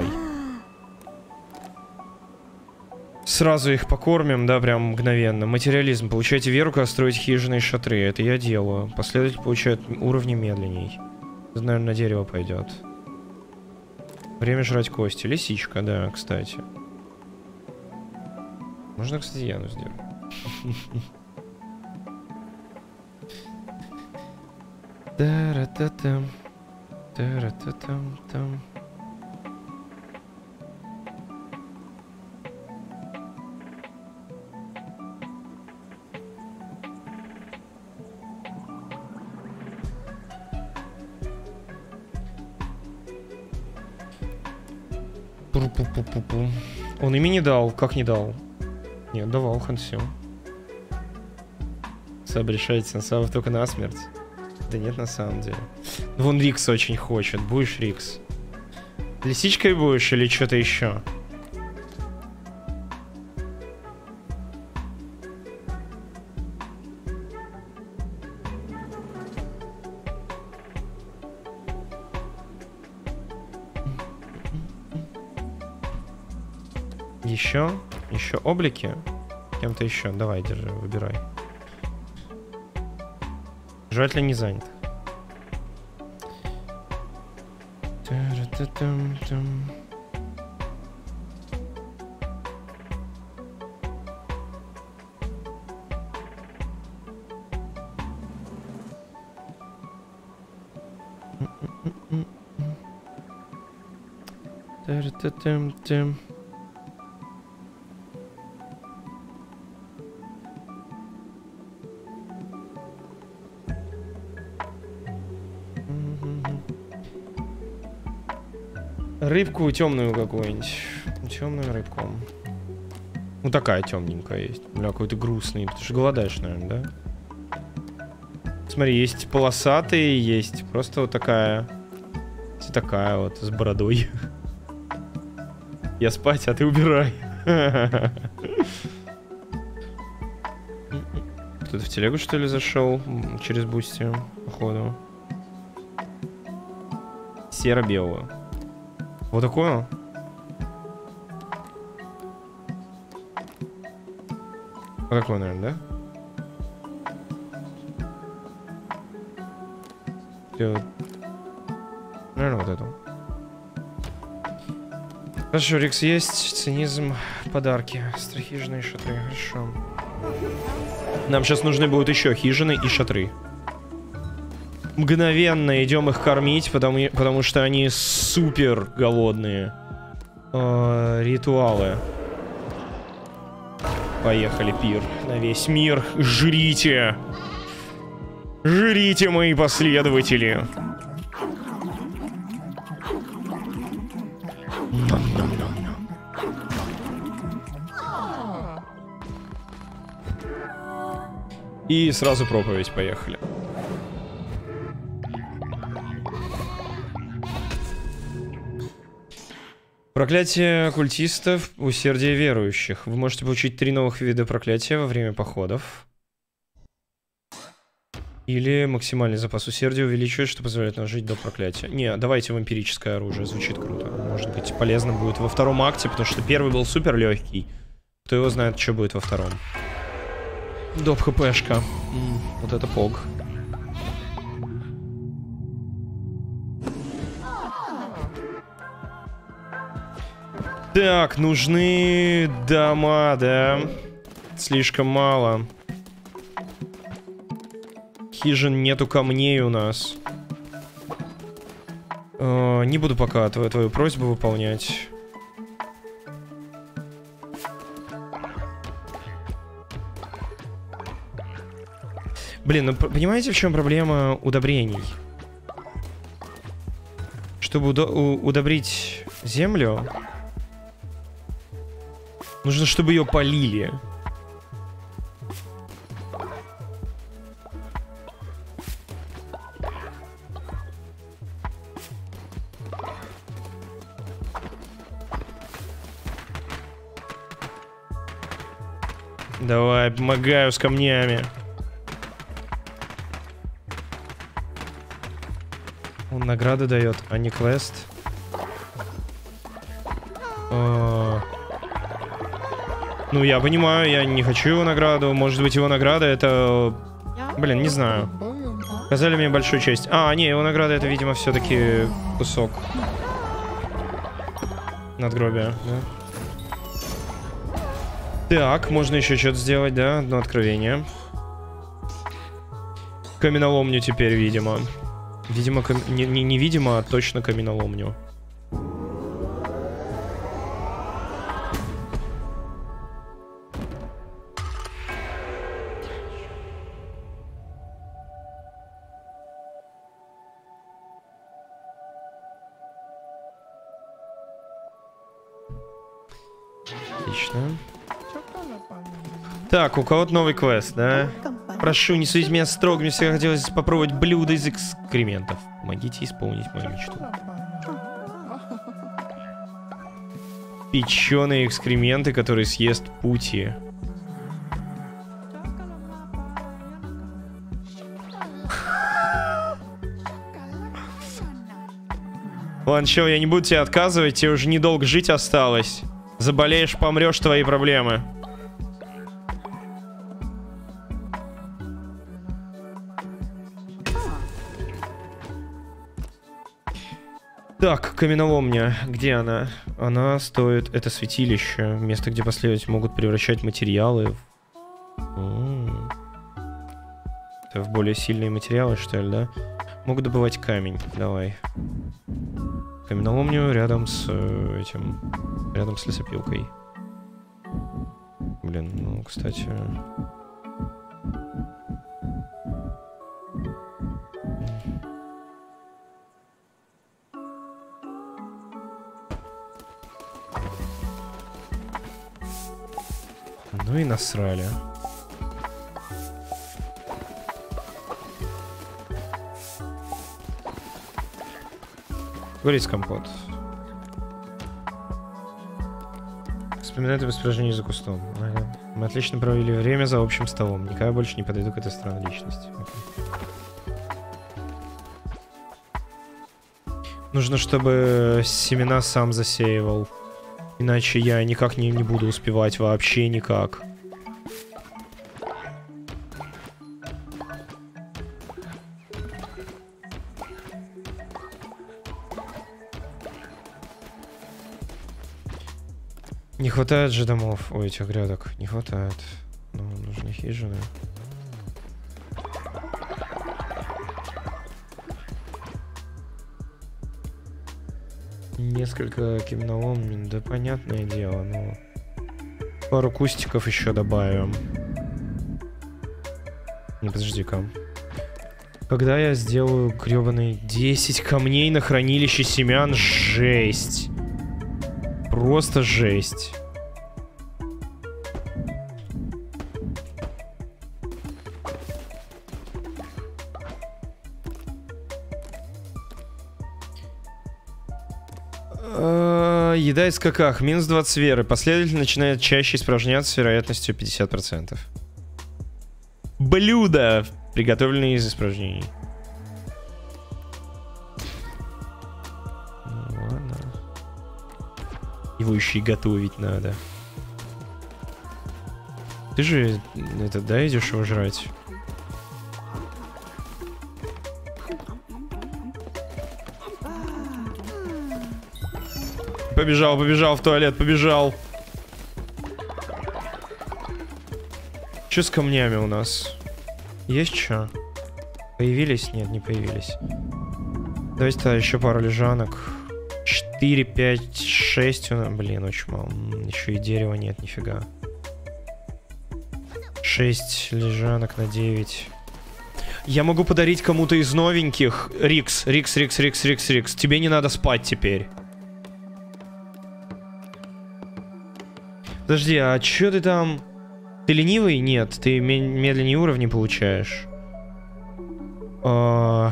Сразу их покормим, да, прям мгновенно. Материализм. Получайте веру, когда строить хижины и шатры. Это я делаю. Последователь получает уровни медленней. Это, наверное, на дерево пойдет. Время жрать кости. Лисичка, да, кстати. Можно, кстати, Яну сделать. Та-ра-та-там. Та-ра-та-там-там. Пу-пу-пу-пу-пу. Он ими не дал. Как не дал? Нет, давал Хансю. Саб решает сенсавов только на смерть. Да нет, на самом деле. Ну, вон Рикс очень хочет. Будешь, Рикс? Лисичкой будешь или что-то еще? Еще? Еще облики? Кем-то еще? Давай, держи, выбирай. Желательно не занят. Та-ра-та-там-там. Рыбку темную какую-нибудь. Темную рыбку. Ну такая темненькая есть. Бля, какой-то грустный. Ты же голодаешь, наверное, да? Смотри, есть полосатые, есть просто вот такая. Есть такая вот с бородой. Я спать, а ты убирай. Кто-то в телегу, что ли, зашел? Через бусти, походу. Серо-белую. Вот такое? Вот такое, наверное, да? Делать... Наверное, вот эту. Хорошо, Рикс есть. Цинизм. Подарки. Страхижные шатры. Хорошо. Нам сейчас нужны будут еще хижины и шатры. Мгновенно идем их кормить, потому, потому что они супер голодные. Э, ритуалы. Поехали, пир. На весь мир. Жрите. Жрите, мои последователи. И сразу проповедь, поехали. Проклятие оккультистов, усердие верующих. Вы можете получить три новых вида проклятия во время походов. Или максимальный запас усердия увеличивает, что позволяет нам жить до проклятия. Не, давайте вампирическое оружие, звучит круто. Может быть, полезно будет во втором акте, потому что первый был супер легкий. Кто его знает, что будет во втором. Доп хпшка. М-м, вот это пог. Так, нужны дома, да? Слишком мало. Хижин нету камней у нас. Э, не буду пока твою, твою просьбу выполнять. Блин, ну понимаете, в чем проблема удобрений? Чтобы удо удобрить землю, нужно, чтобы ее полили. Давай, помогаю с камнями. Он награды дает, а не квест. О... Ну, я понимаю, я не хочу его награду. Может быть, его награда это... Блин, не знаю. Сказали мне большую честь. А, не, его награда это, видимо, все-таки кусок надгробия, да? Так, можно еще что-то сделать, да? Одно откровение. Каменоломню теперь, видимо. Видимо, кам... не, не, не видимо, а точно каменоломню. Отлично. Так, у кого-то новый квест, да? Прошу, не судите меня строго, мне всегда хотелось попробовать блюдо из экскрементов. Помогите исполнить мою мечту. Печеные экскременты, которые съест Пути. Ладно, чел, я не буду тебе отказывать, тебе уже недолго жить осталось. Заболеешь, помрешь, твои проблемы. Так, каменоломня. Где она? Она стоит... Это святилище. Место, где последователи могут превращать материалы в... М-м-м. Это в более сильные материалы, что ли, да? Могут добывать камень. Давай. Каменоломню рядом с э, этим... Рядом с лесопилкой. Блин, ну, кстати... Ну и насрали. Говорит компот. Вспоминаю об испражнении за кустом. Ага. Мы отлично провели время за общим столом. Никогда больше не подойду к этой странной личности. Okay. Нужно, чтобы семена сам засеивал. Иначе я никак не, не буду успевать вообще никак. Не хватает же домов у этих грядок. Не хватает. Ну, нужны хижины. Несколько каменолом, да понятное дело, но пару кустиков еще добавим. Не, подожди-ка. Когда я сделаю гребаные десять камней на хранилище семян, жесть. Просто жесть. Еда из каках. Минус двадцать веры. Последователь начинает чаще испражняться с вероятностью пятьдесят процентов. Блюда, приготовленные из испражнений. Ну ладно. Его еще и готовить надо. Ты же это, да, идешь его жрать? Побежал, побежал в туалет, побежал. Че с камнями у нас? Есть что? Появились? Нет, не появились. Давайте-то еще пару лежанок. четыре, пять, шесть. Блин, очень мало. Еще и дерева нет, нифига. шесть лежанок на девять. Я могу подарить кому-то из новеньких. Рикс, Рикс, Рикс, Рикс, Рикс, Рикс. Тебе не надо спать теперь. Подожди, а чё ты там... Ты ленивый? Нет, ты медленнее уровни получаешь. А...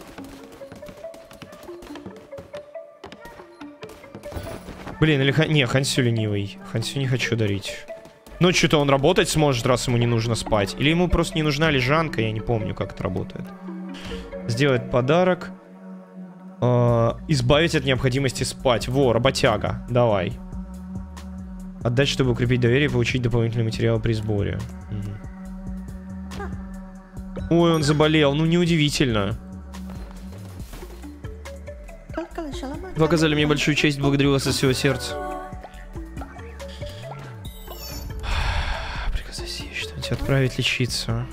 Блин, или... Хан... Не, Хансю ленивый. Хансю не хочу дарить. Ну, что-то он работать сможет, раз ему не нужно спать. Или ему просто не нужна лежанка, я не помню, как это работает. Сделать подарок. А... Избавить от необходимости спать. Во, работяга, давай. Отдать, чтобы укрепить доверие и получить дополнительные материалы при сборе. Угу. Ой, он заболел. Ну, неудивительно. Вы оказали мне большую честь. Благодарю вас из всего сердца. Приказать сесть, что-нибудь отправить лечиться.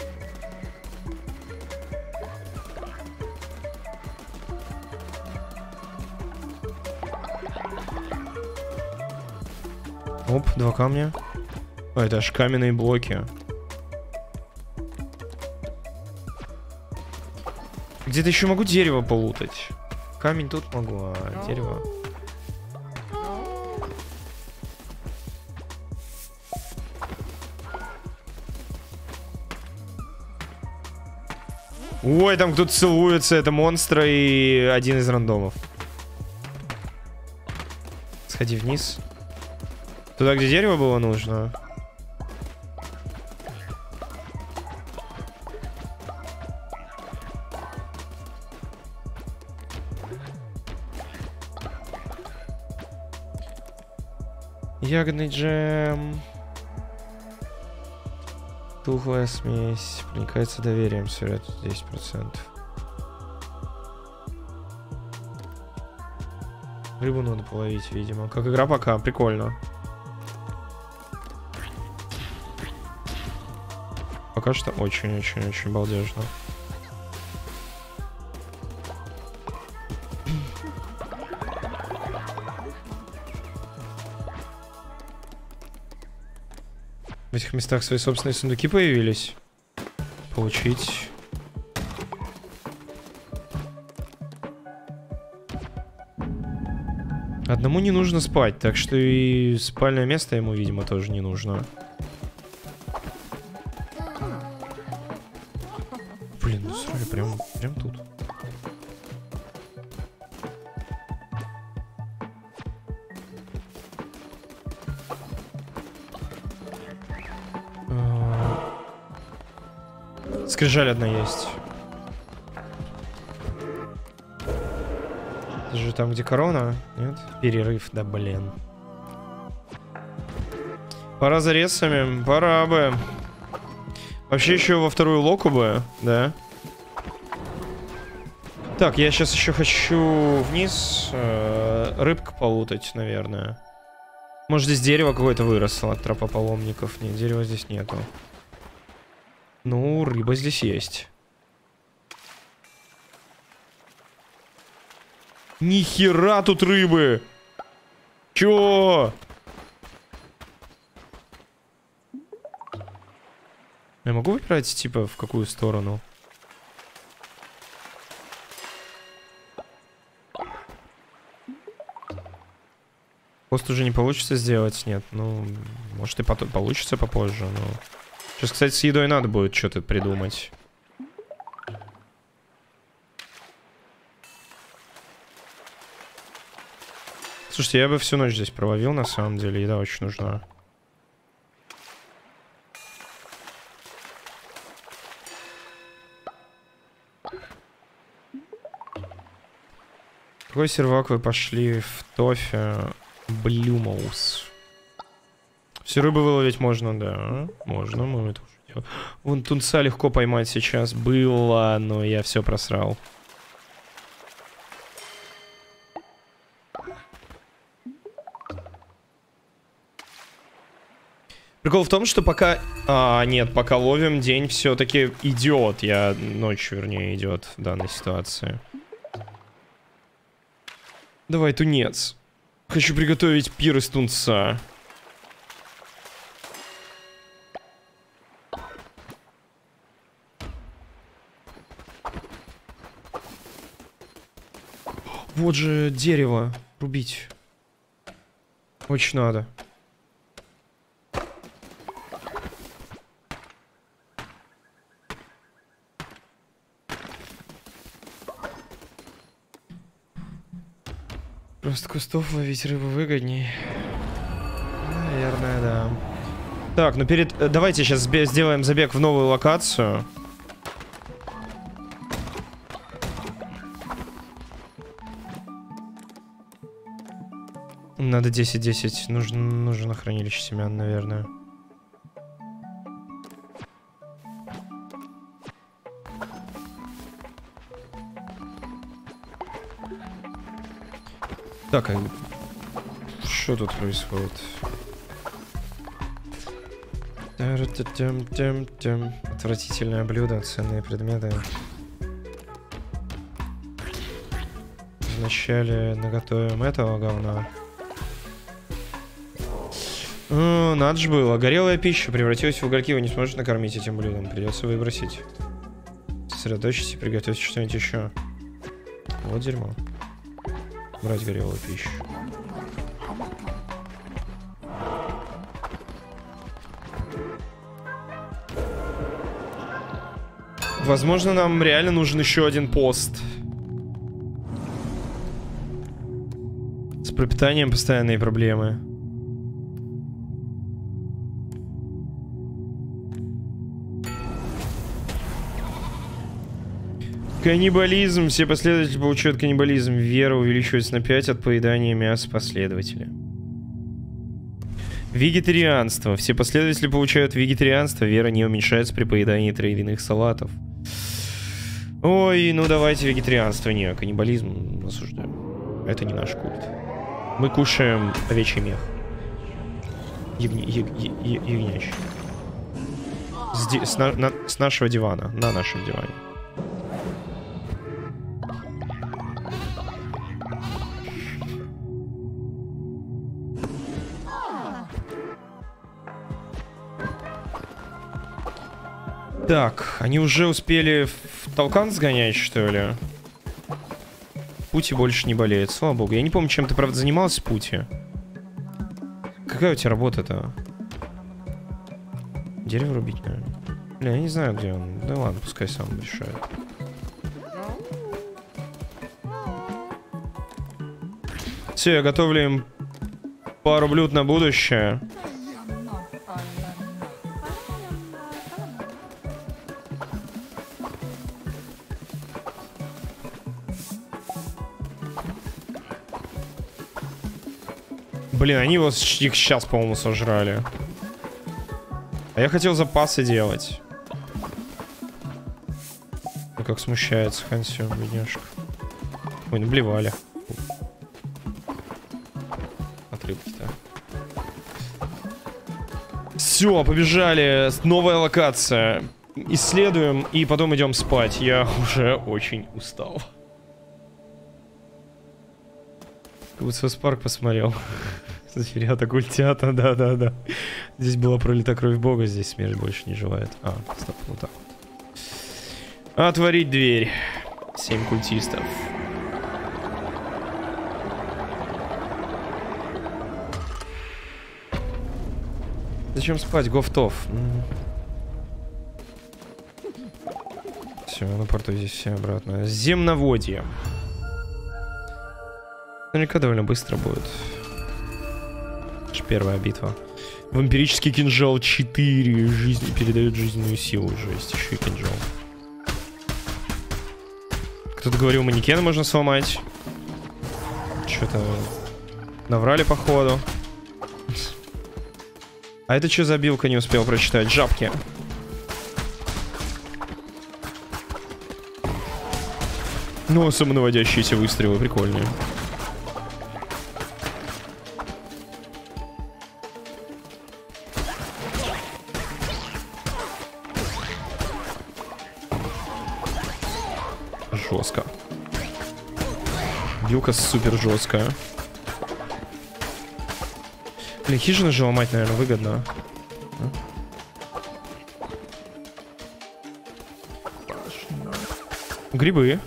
Оп, два камня. О, это аж каменные блоки. Где-то еще могу дерево полутать. Камень тут могу, а дерево... Ой, там кто-то целуется. Это монстр и один из рандомов. Сходи вниз. Туда, где дерево было нужно. Ягодный джем. Тухлая смесь. Проникается доверием с вероятностью десять процентов. Рыбу надо половить, видимо. Как игра пока. Прикольно. Пока что очень-очень-очень балдежно. В этих местах свои собственные сундуки появились. Получить. Одному не нужно спать, так что и спальное место ему, видимо, тоже не нужно. Блин, ну срали прям, прям тут. Скрижаль одна есть. Это же там, где корона? Нет? Перерыв, да блин. Пора за ресами. Пора бы. Вообще еще во вторую локу бы, да? Так, я сейчас еще хочу вниз э, рыбку полутать, наверное. Может, здесь дерево какое-то выросло от тропа паломников. Нет, дерева здесь нету. Ну, рыба здесь есть. Нихера тут рыбы! Чё? Я могу выбирать, типа, в какую сторону? Пост уже не получится сделать, нет. Ну, может и потом получится попозже, но... Сейчас, кстати, с едой надо будет что-то придумать. Слушайте, я бы всю ночь здесь проловил, на самом деле. Еда очень нужна. Какой сервак вы пошли в тофе? Блюмоус. Все рыбы выловить можно, да. Можно, мы это уже делаем. Вон тунца легко поймать сейчас было, но я все просрал. Прикол в том, что пока... А, нет, пока ловим, день все-таки идет. Я... Ночь, вернее, идет в данной ситуации. Давай, тунец. Хочу приготовить пир из тунца. Вот же дерево. Рубить. Очень надо. Просто кустов ловить рыбу выгодней. Наверное, да. Так, ну перед... Давайте сейчас сделаем забег в новую локацию. Надо десять десять. Нужно, нужно хранилище семян, наверное. Так, а что тут происходит? Отвратительное блюдо, ценные предметы. Вначале наготовим этого говна. О, надо же было. Горелая пища превратилась в угольки. Вы не сможете накормить этим блюдом. Придется выбросить. Сосредоточьтесь и приготовьте что-нибудь еще. Вот дерьмо. Брать горелую пищу. Возможно, нам реально нужен еще один пост. С пропитанием постоянные проблемы. Каннибализм. Все последователи получают каннибализм. Вера увеличивается на пять от поедания мяса последователя. Вегетарианство. Все последователи получают вегетарианство. Вера не уменьшается при поедании травяных салатов. Ой, ну давайте вегетарианство. Не, каннибализм осуждаем. Это не наш культ. Мы кушаем овечий мех. Ягня... Яг... Ягнящий. С, с, на... на... С нашего дивана. На нашем диване. Так, они уже успели в толкан сгонять, что ли? Пути больше не болеет, слава богу. Я не помню, чем ты, правда, занимался, Пути. Какая у тебя работа-то? Дерево рубить, наверное. Бля, я не знаю, где он. Да ладно, пускай сам решает. Все, я готовлю им пару блюд на будущее. Блин, они вот их сейчас, по-моему, сожрали. А я хотел запасы делать. Ну как смущается Хансю, бедняжка. Ой, наблевали. От рыбки-то. Все, побежали. Новая локация. Исследуем и потом идем спать. Я уже очень устал. Вот South Park посмотрел. Зверята гультята, да-да-да. Здесь была пролита кровь бога, здесь смерть больше не желает. А, стоп, вот так вот. Отворить дверь. Семь культистов. Зачем спать? Гофтов. Все, на порту здесь все обратно. Земноводье. Наверняка довольно быстро будет. Первая битва. Вампирический кинжал четыре. Жизнь передает жизненную силу. Жесть, еще и кинжал. Кто-то говорил, манекены можно сломать. Что-то наврали походу. А это что за билка, не успел прочитать? Жабки. Ну, самонаводящиеся выстрелы прикольные. Жестко. Билка супер жесткая. Блин, хижины же ломать, наверное, выгодно. Грибы.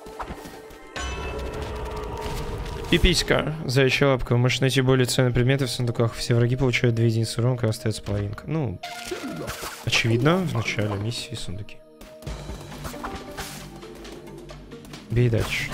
Пиписька. Заячья лапка. Можешь найти более ценные предметы в сундуках. Все враги получают две единицы урона, когда остается половинка. Ну, очевидно, в начале миссии сундуки. Бей дальше.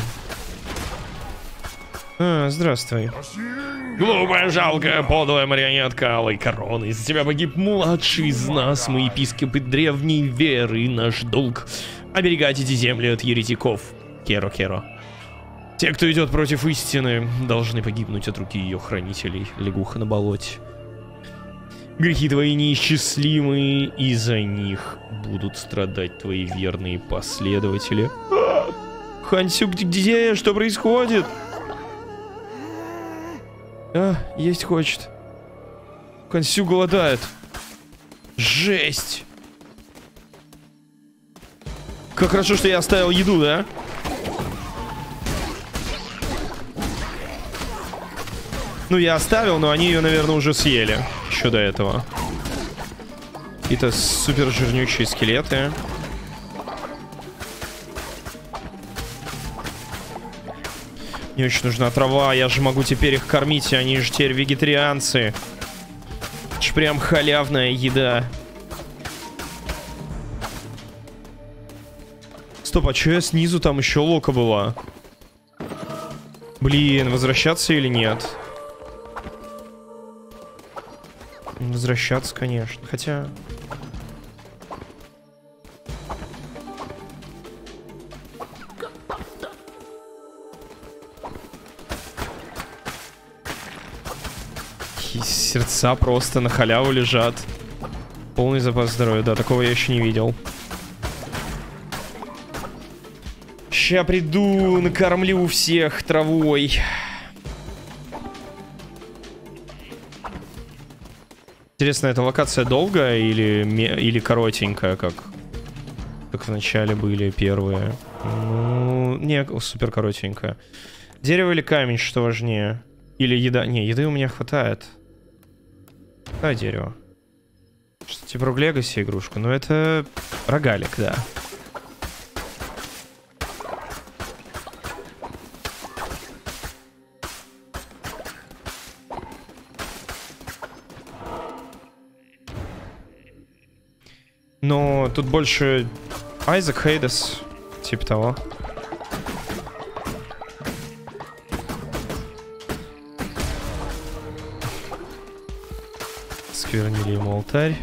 А, здравствуй. Глупая, жалкая, подлая марионетка алой короны. Из-за тебя погиб младший из нас. Мы епископы древней веры. Наш долг — оберегать эти земли от еретиков. Керо-керо. Те, кто идет против истины, должны погибнуть от руки ее хранителей. Лягуха на болоте. Грехи твои неисчислимы, и за них будут страдать твои верные последователи. Хансю, где? Что происходит? А, есть хочет. Хансю голодает. Жесть. Как хорошо, что я оставил еду, да? Ну, я оставил, но они ее, наверное, уже съели. Еще до этого. Какие-то супер жирнючие скелеты. Мне очень нужна трава, я же могу теперь их кормить, они же теперь вегетарианцы. Это ж прям халявная еда. Стоп, а чё я снизу, там еще лока была? Блин, возвращаться или нет? Возвращаться, конечно, хотя... Сердца просто на халяву лежат. Полный запас здоровья. Да, такого я еще не видел. Ща приду, накормлю всех травой. Интересно, эта локация долгая или, или коротенькая, как, как в начале были первые? Ну, не, супер коротенькая. Дерево или камень, что важнее? Или еда? Не, еды у меня хватает. Да, дерево. Что типа Rogue Legacy игрушка. Но это рогалик, да. Но тут больше Айзек, Хейдес, типа того. Сквернили ему алтарь.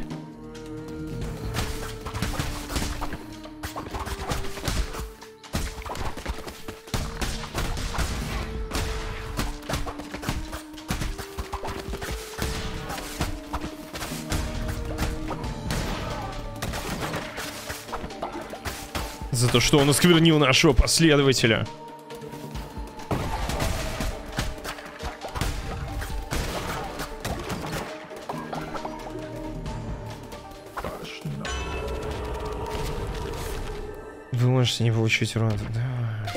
За то, что он осквернил нашего последователя. Вы можете не получить урон. Да.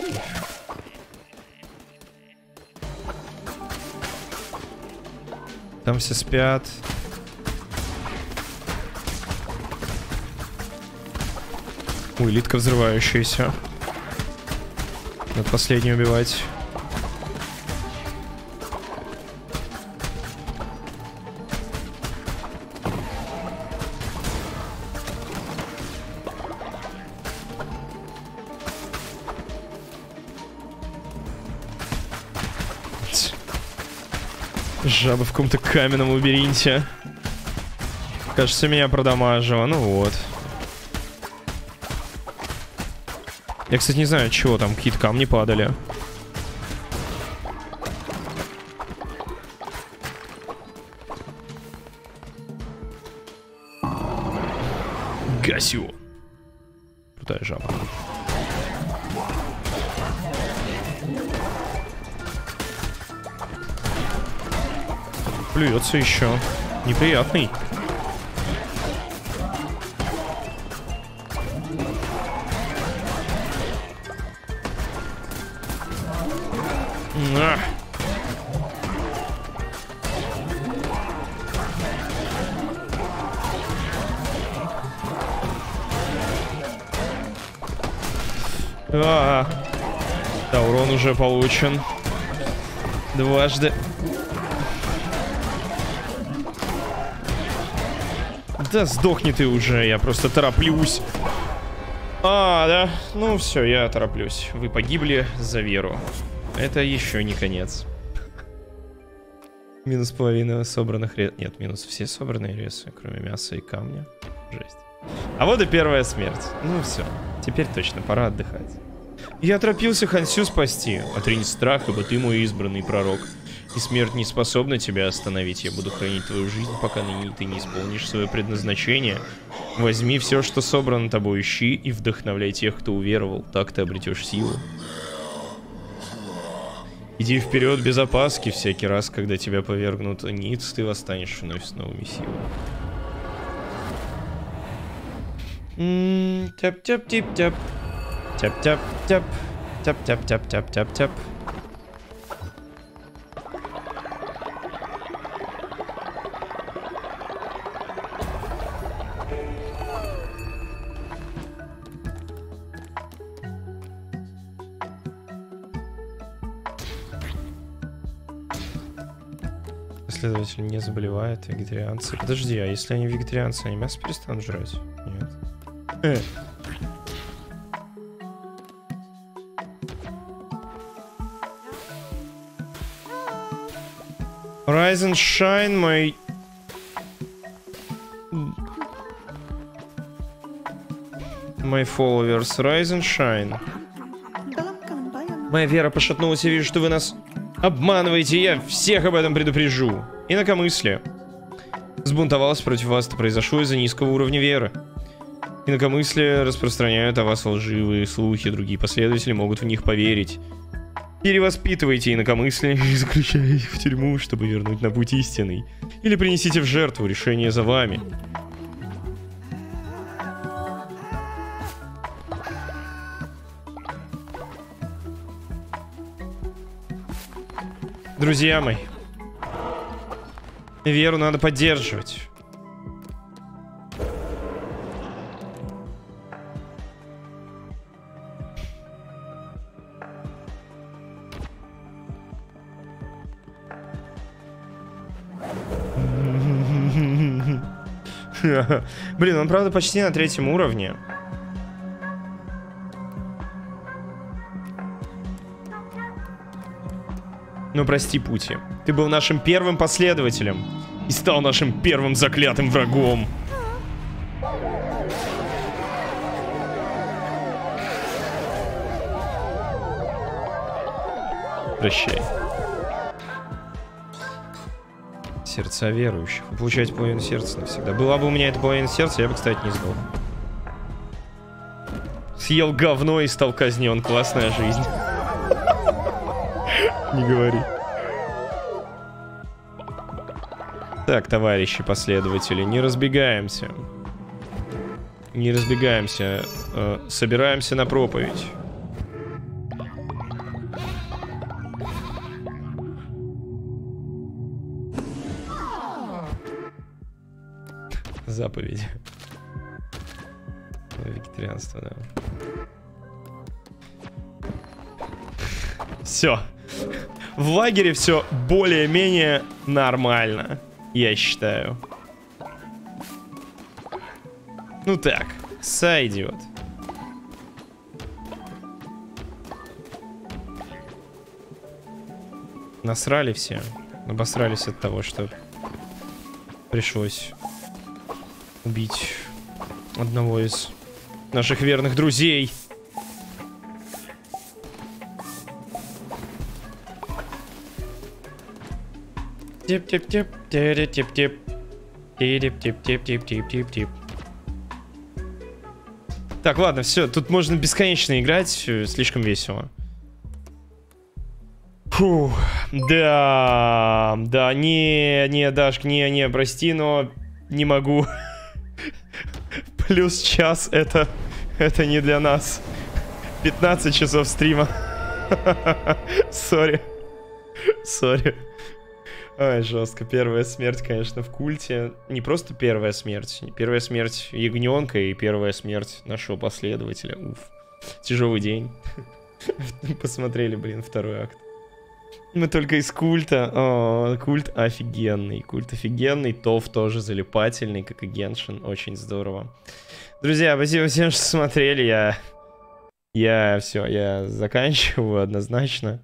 Там все спят. Ой, элитка взрывающаяся. Надо последнюю убивать. Жаба в каком-то каменном лабиринте. Кажется, меня продамажило. Ну вот. Я, кстати, не знаю, чего там, какие-то камни падали. Гасю. Крутая жаба. Плюется еще. Неприятный. А. А. Да, урон уже получен. Дважды. Да сдохни ты уже, я просто тороплюсь. А, да, ну все, я тороплюсь. Вы погибли за веру. Это еще не конец. Минус половина собранных рес... Нет, минус все собранные ресы, кроме мяса и камня. Жесть. А вот и первая смерть. Ну все, теперь точно пора отдыхать. Я торопился Хансю спасти. Отринь страх, ибо ты мой избранный пророк. И смерть не способна тебя остановить. Я буду хранить твою жизнь, пока ныне ты не исполнишь свое предназначение. Возьми все, что собрано тобой, ищи и вдохновляй тех, кто уверовал. Так ты обретешь силу. Иди вперед без опаски. Всякий раз, когда тебя повергнут ниц, ты восстанешь вновь с новыми силами. Тяп-тяп-тип-тяп. Тяп-тяп-тяп. Тяп-тяп-тяп-тяп-тяп-тяп. Следователь не заболевает, вегетарианцы. Подожди, а если они вегетарианцы, они мясо перестанут жрать? Нет. Э. Rise and shine, my... My followers. Rise and shine. Моя вера пошатнулась, я вижу, что вы нас... обманываете, я всех об этом предупрежу. Инакомыслие. Сбунтовалось против вас, это произошло из-за низкого уровня веры. Инакомыслие распространяют о вас лживые слухи, другие последователи могут в них поверить. Перевоспитывайте инакомыслие и заключайте их в тюрьму, чтобы вернуть на путь истинный. Или принесите в жертву, решение за вами. Друзья мои, веру надо поддерживать. Блин, он правда почти на третьем уровне. Ну, прости, Пути. Ты был нашим первым последователем и стал нашим первым заклятым врагом. Прощай. Сердца верующих. Вы получаете половину сердца навсегда. Была бы у меня эта половина сердца, я бы, кстати, не сдох. Съел говно и стал казнен. Классная жизнь. Не говори. Так, товарищи последователи, не разбегаемся. Не разбегаемся. Э, собираемся на проповедь. Заповеди. Вегетарианство, да. Все. В лагере все более-менее нормально, я считаю. Ну так, сойдет. Насрали все. Обосрались от того, что пришлось убить одного из наших верных друзей. Тип-тип-тип, тип-тип-тип, тип-тип-тип-тип-тип-тип. Так, ладно, все, тут можно бесконечно играть, слишком весело. Фу, да, да, не, не, Дашк, не, не, прости, но не могу. Плюс час, это, это не для нас. пятнадцать часов стрима. Сори. Сори. Ай, жестко. Первая смерть, конечно, в культе. Не просто первая смерть. Первая смерть ягненка и первая смерть нашего последователя. Уф. Тяжелый день. Посмотрели, блин, второй акт. Мы только из культа. О, культ офигенный. Культ офигенный. ТОВ тоже залипательный, как и Геншин. Очень здорово. Друзья, спасибо всем, что смотрели. Я... Я все, я заканчиваю однозначно.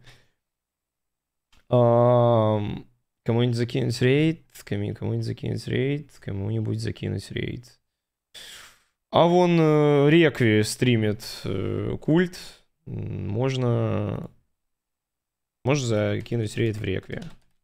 Um... Кому-нибудь закинуть рейд, кому-нибудь закинуть рейд, кому-нибудь закинуть рейд. А вон э, Рекви стримит э, культ. Можно... Можно закинуть рейд в Рекви.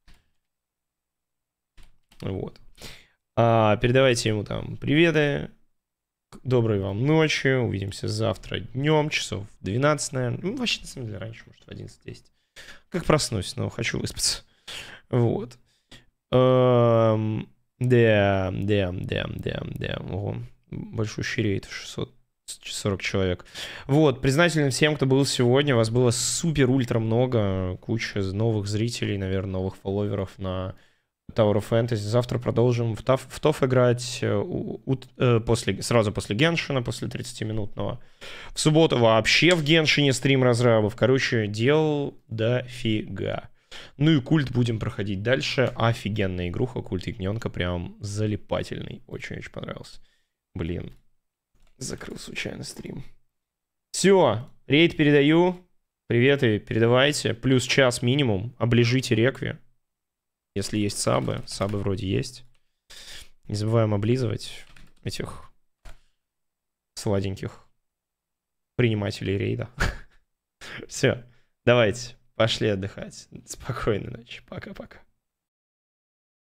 Вот. А, передавайте ему там приветы. Доброй вам ночи. Увидимся завтра днем, часов двенадцать, наверное. Ну, вообще, на самом деле, раньше, может, в одиннадцать-десять. Как проснусь, но хочу выспаться. Вот. Эм, да, да, да, да, да. Ого. Большущий рейд, шестьсот сорок человек. Вот, признателен всем, кто был сегодня. Вас было супер-ультра много. Куча новых зрителей, наверное, новых фолловеров на Tower of Fantasy. Завтра продолжим в ТОВ, в ТОВ играть у, у, э, после, сразу после Геншина, после тридцатиминутного. В субботу вообще в Геншине стрим разрабов. Короче, дел дофига. Ну и культ будем проходить дальше. Офигенная игруха, культ ягненка, прям залипательный. Очень-очень понравился. Блин, закрыл случайно стрим. Все, рейд передаю. Приветы передавайте. Плюс час минимум. Оближите Рекви. Если есть сабы. Сабы вроде есть. Не забываем облизывать этих сладеньких принимателей рейда. Все, давайте. Пошли отдыхать. Спокойной ночи. Пока-пока.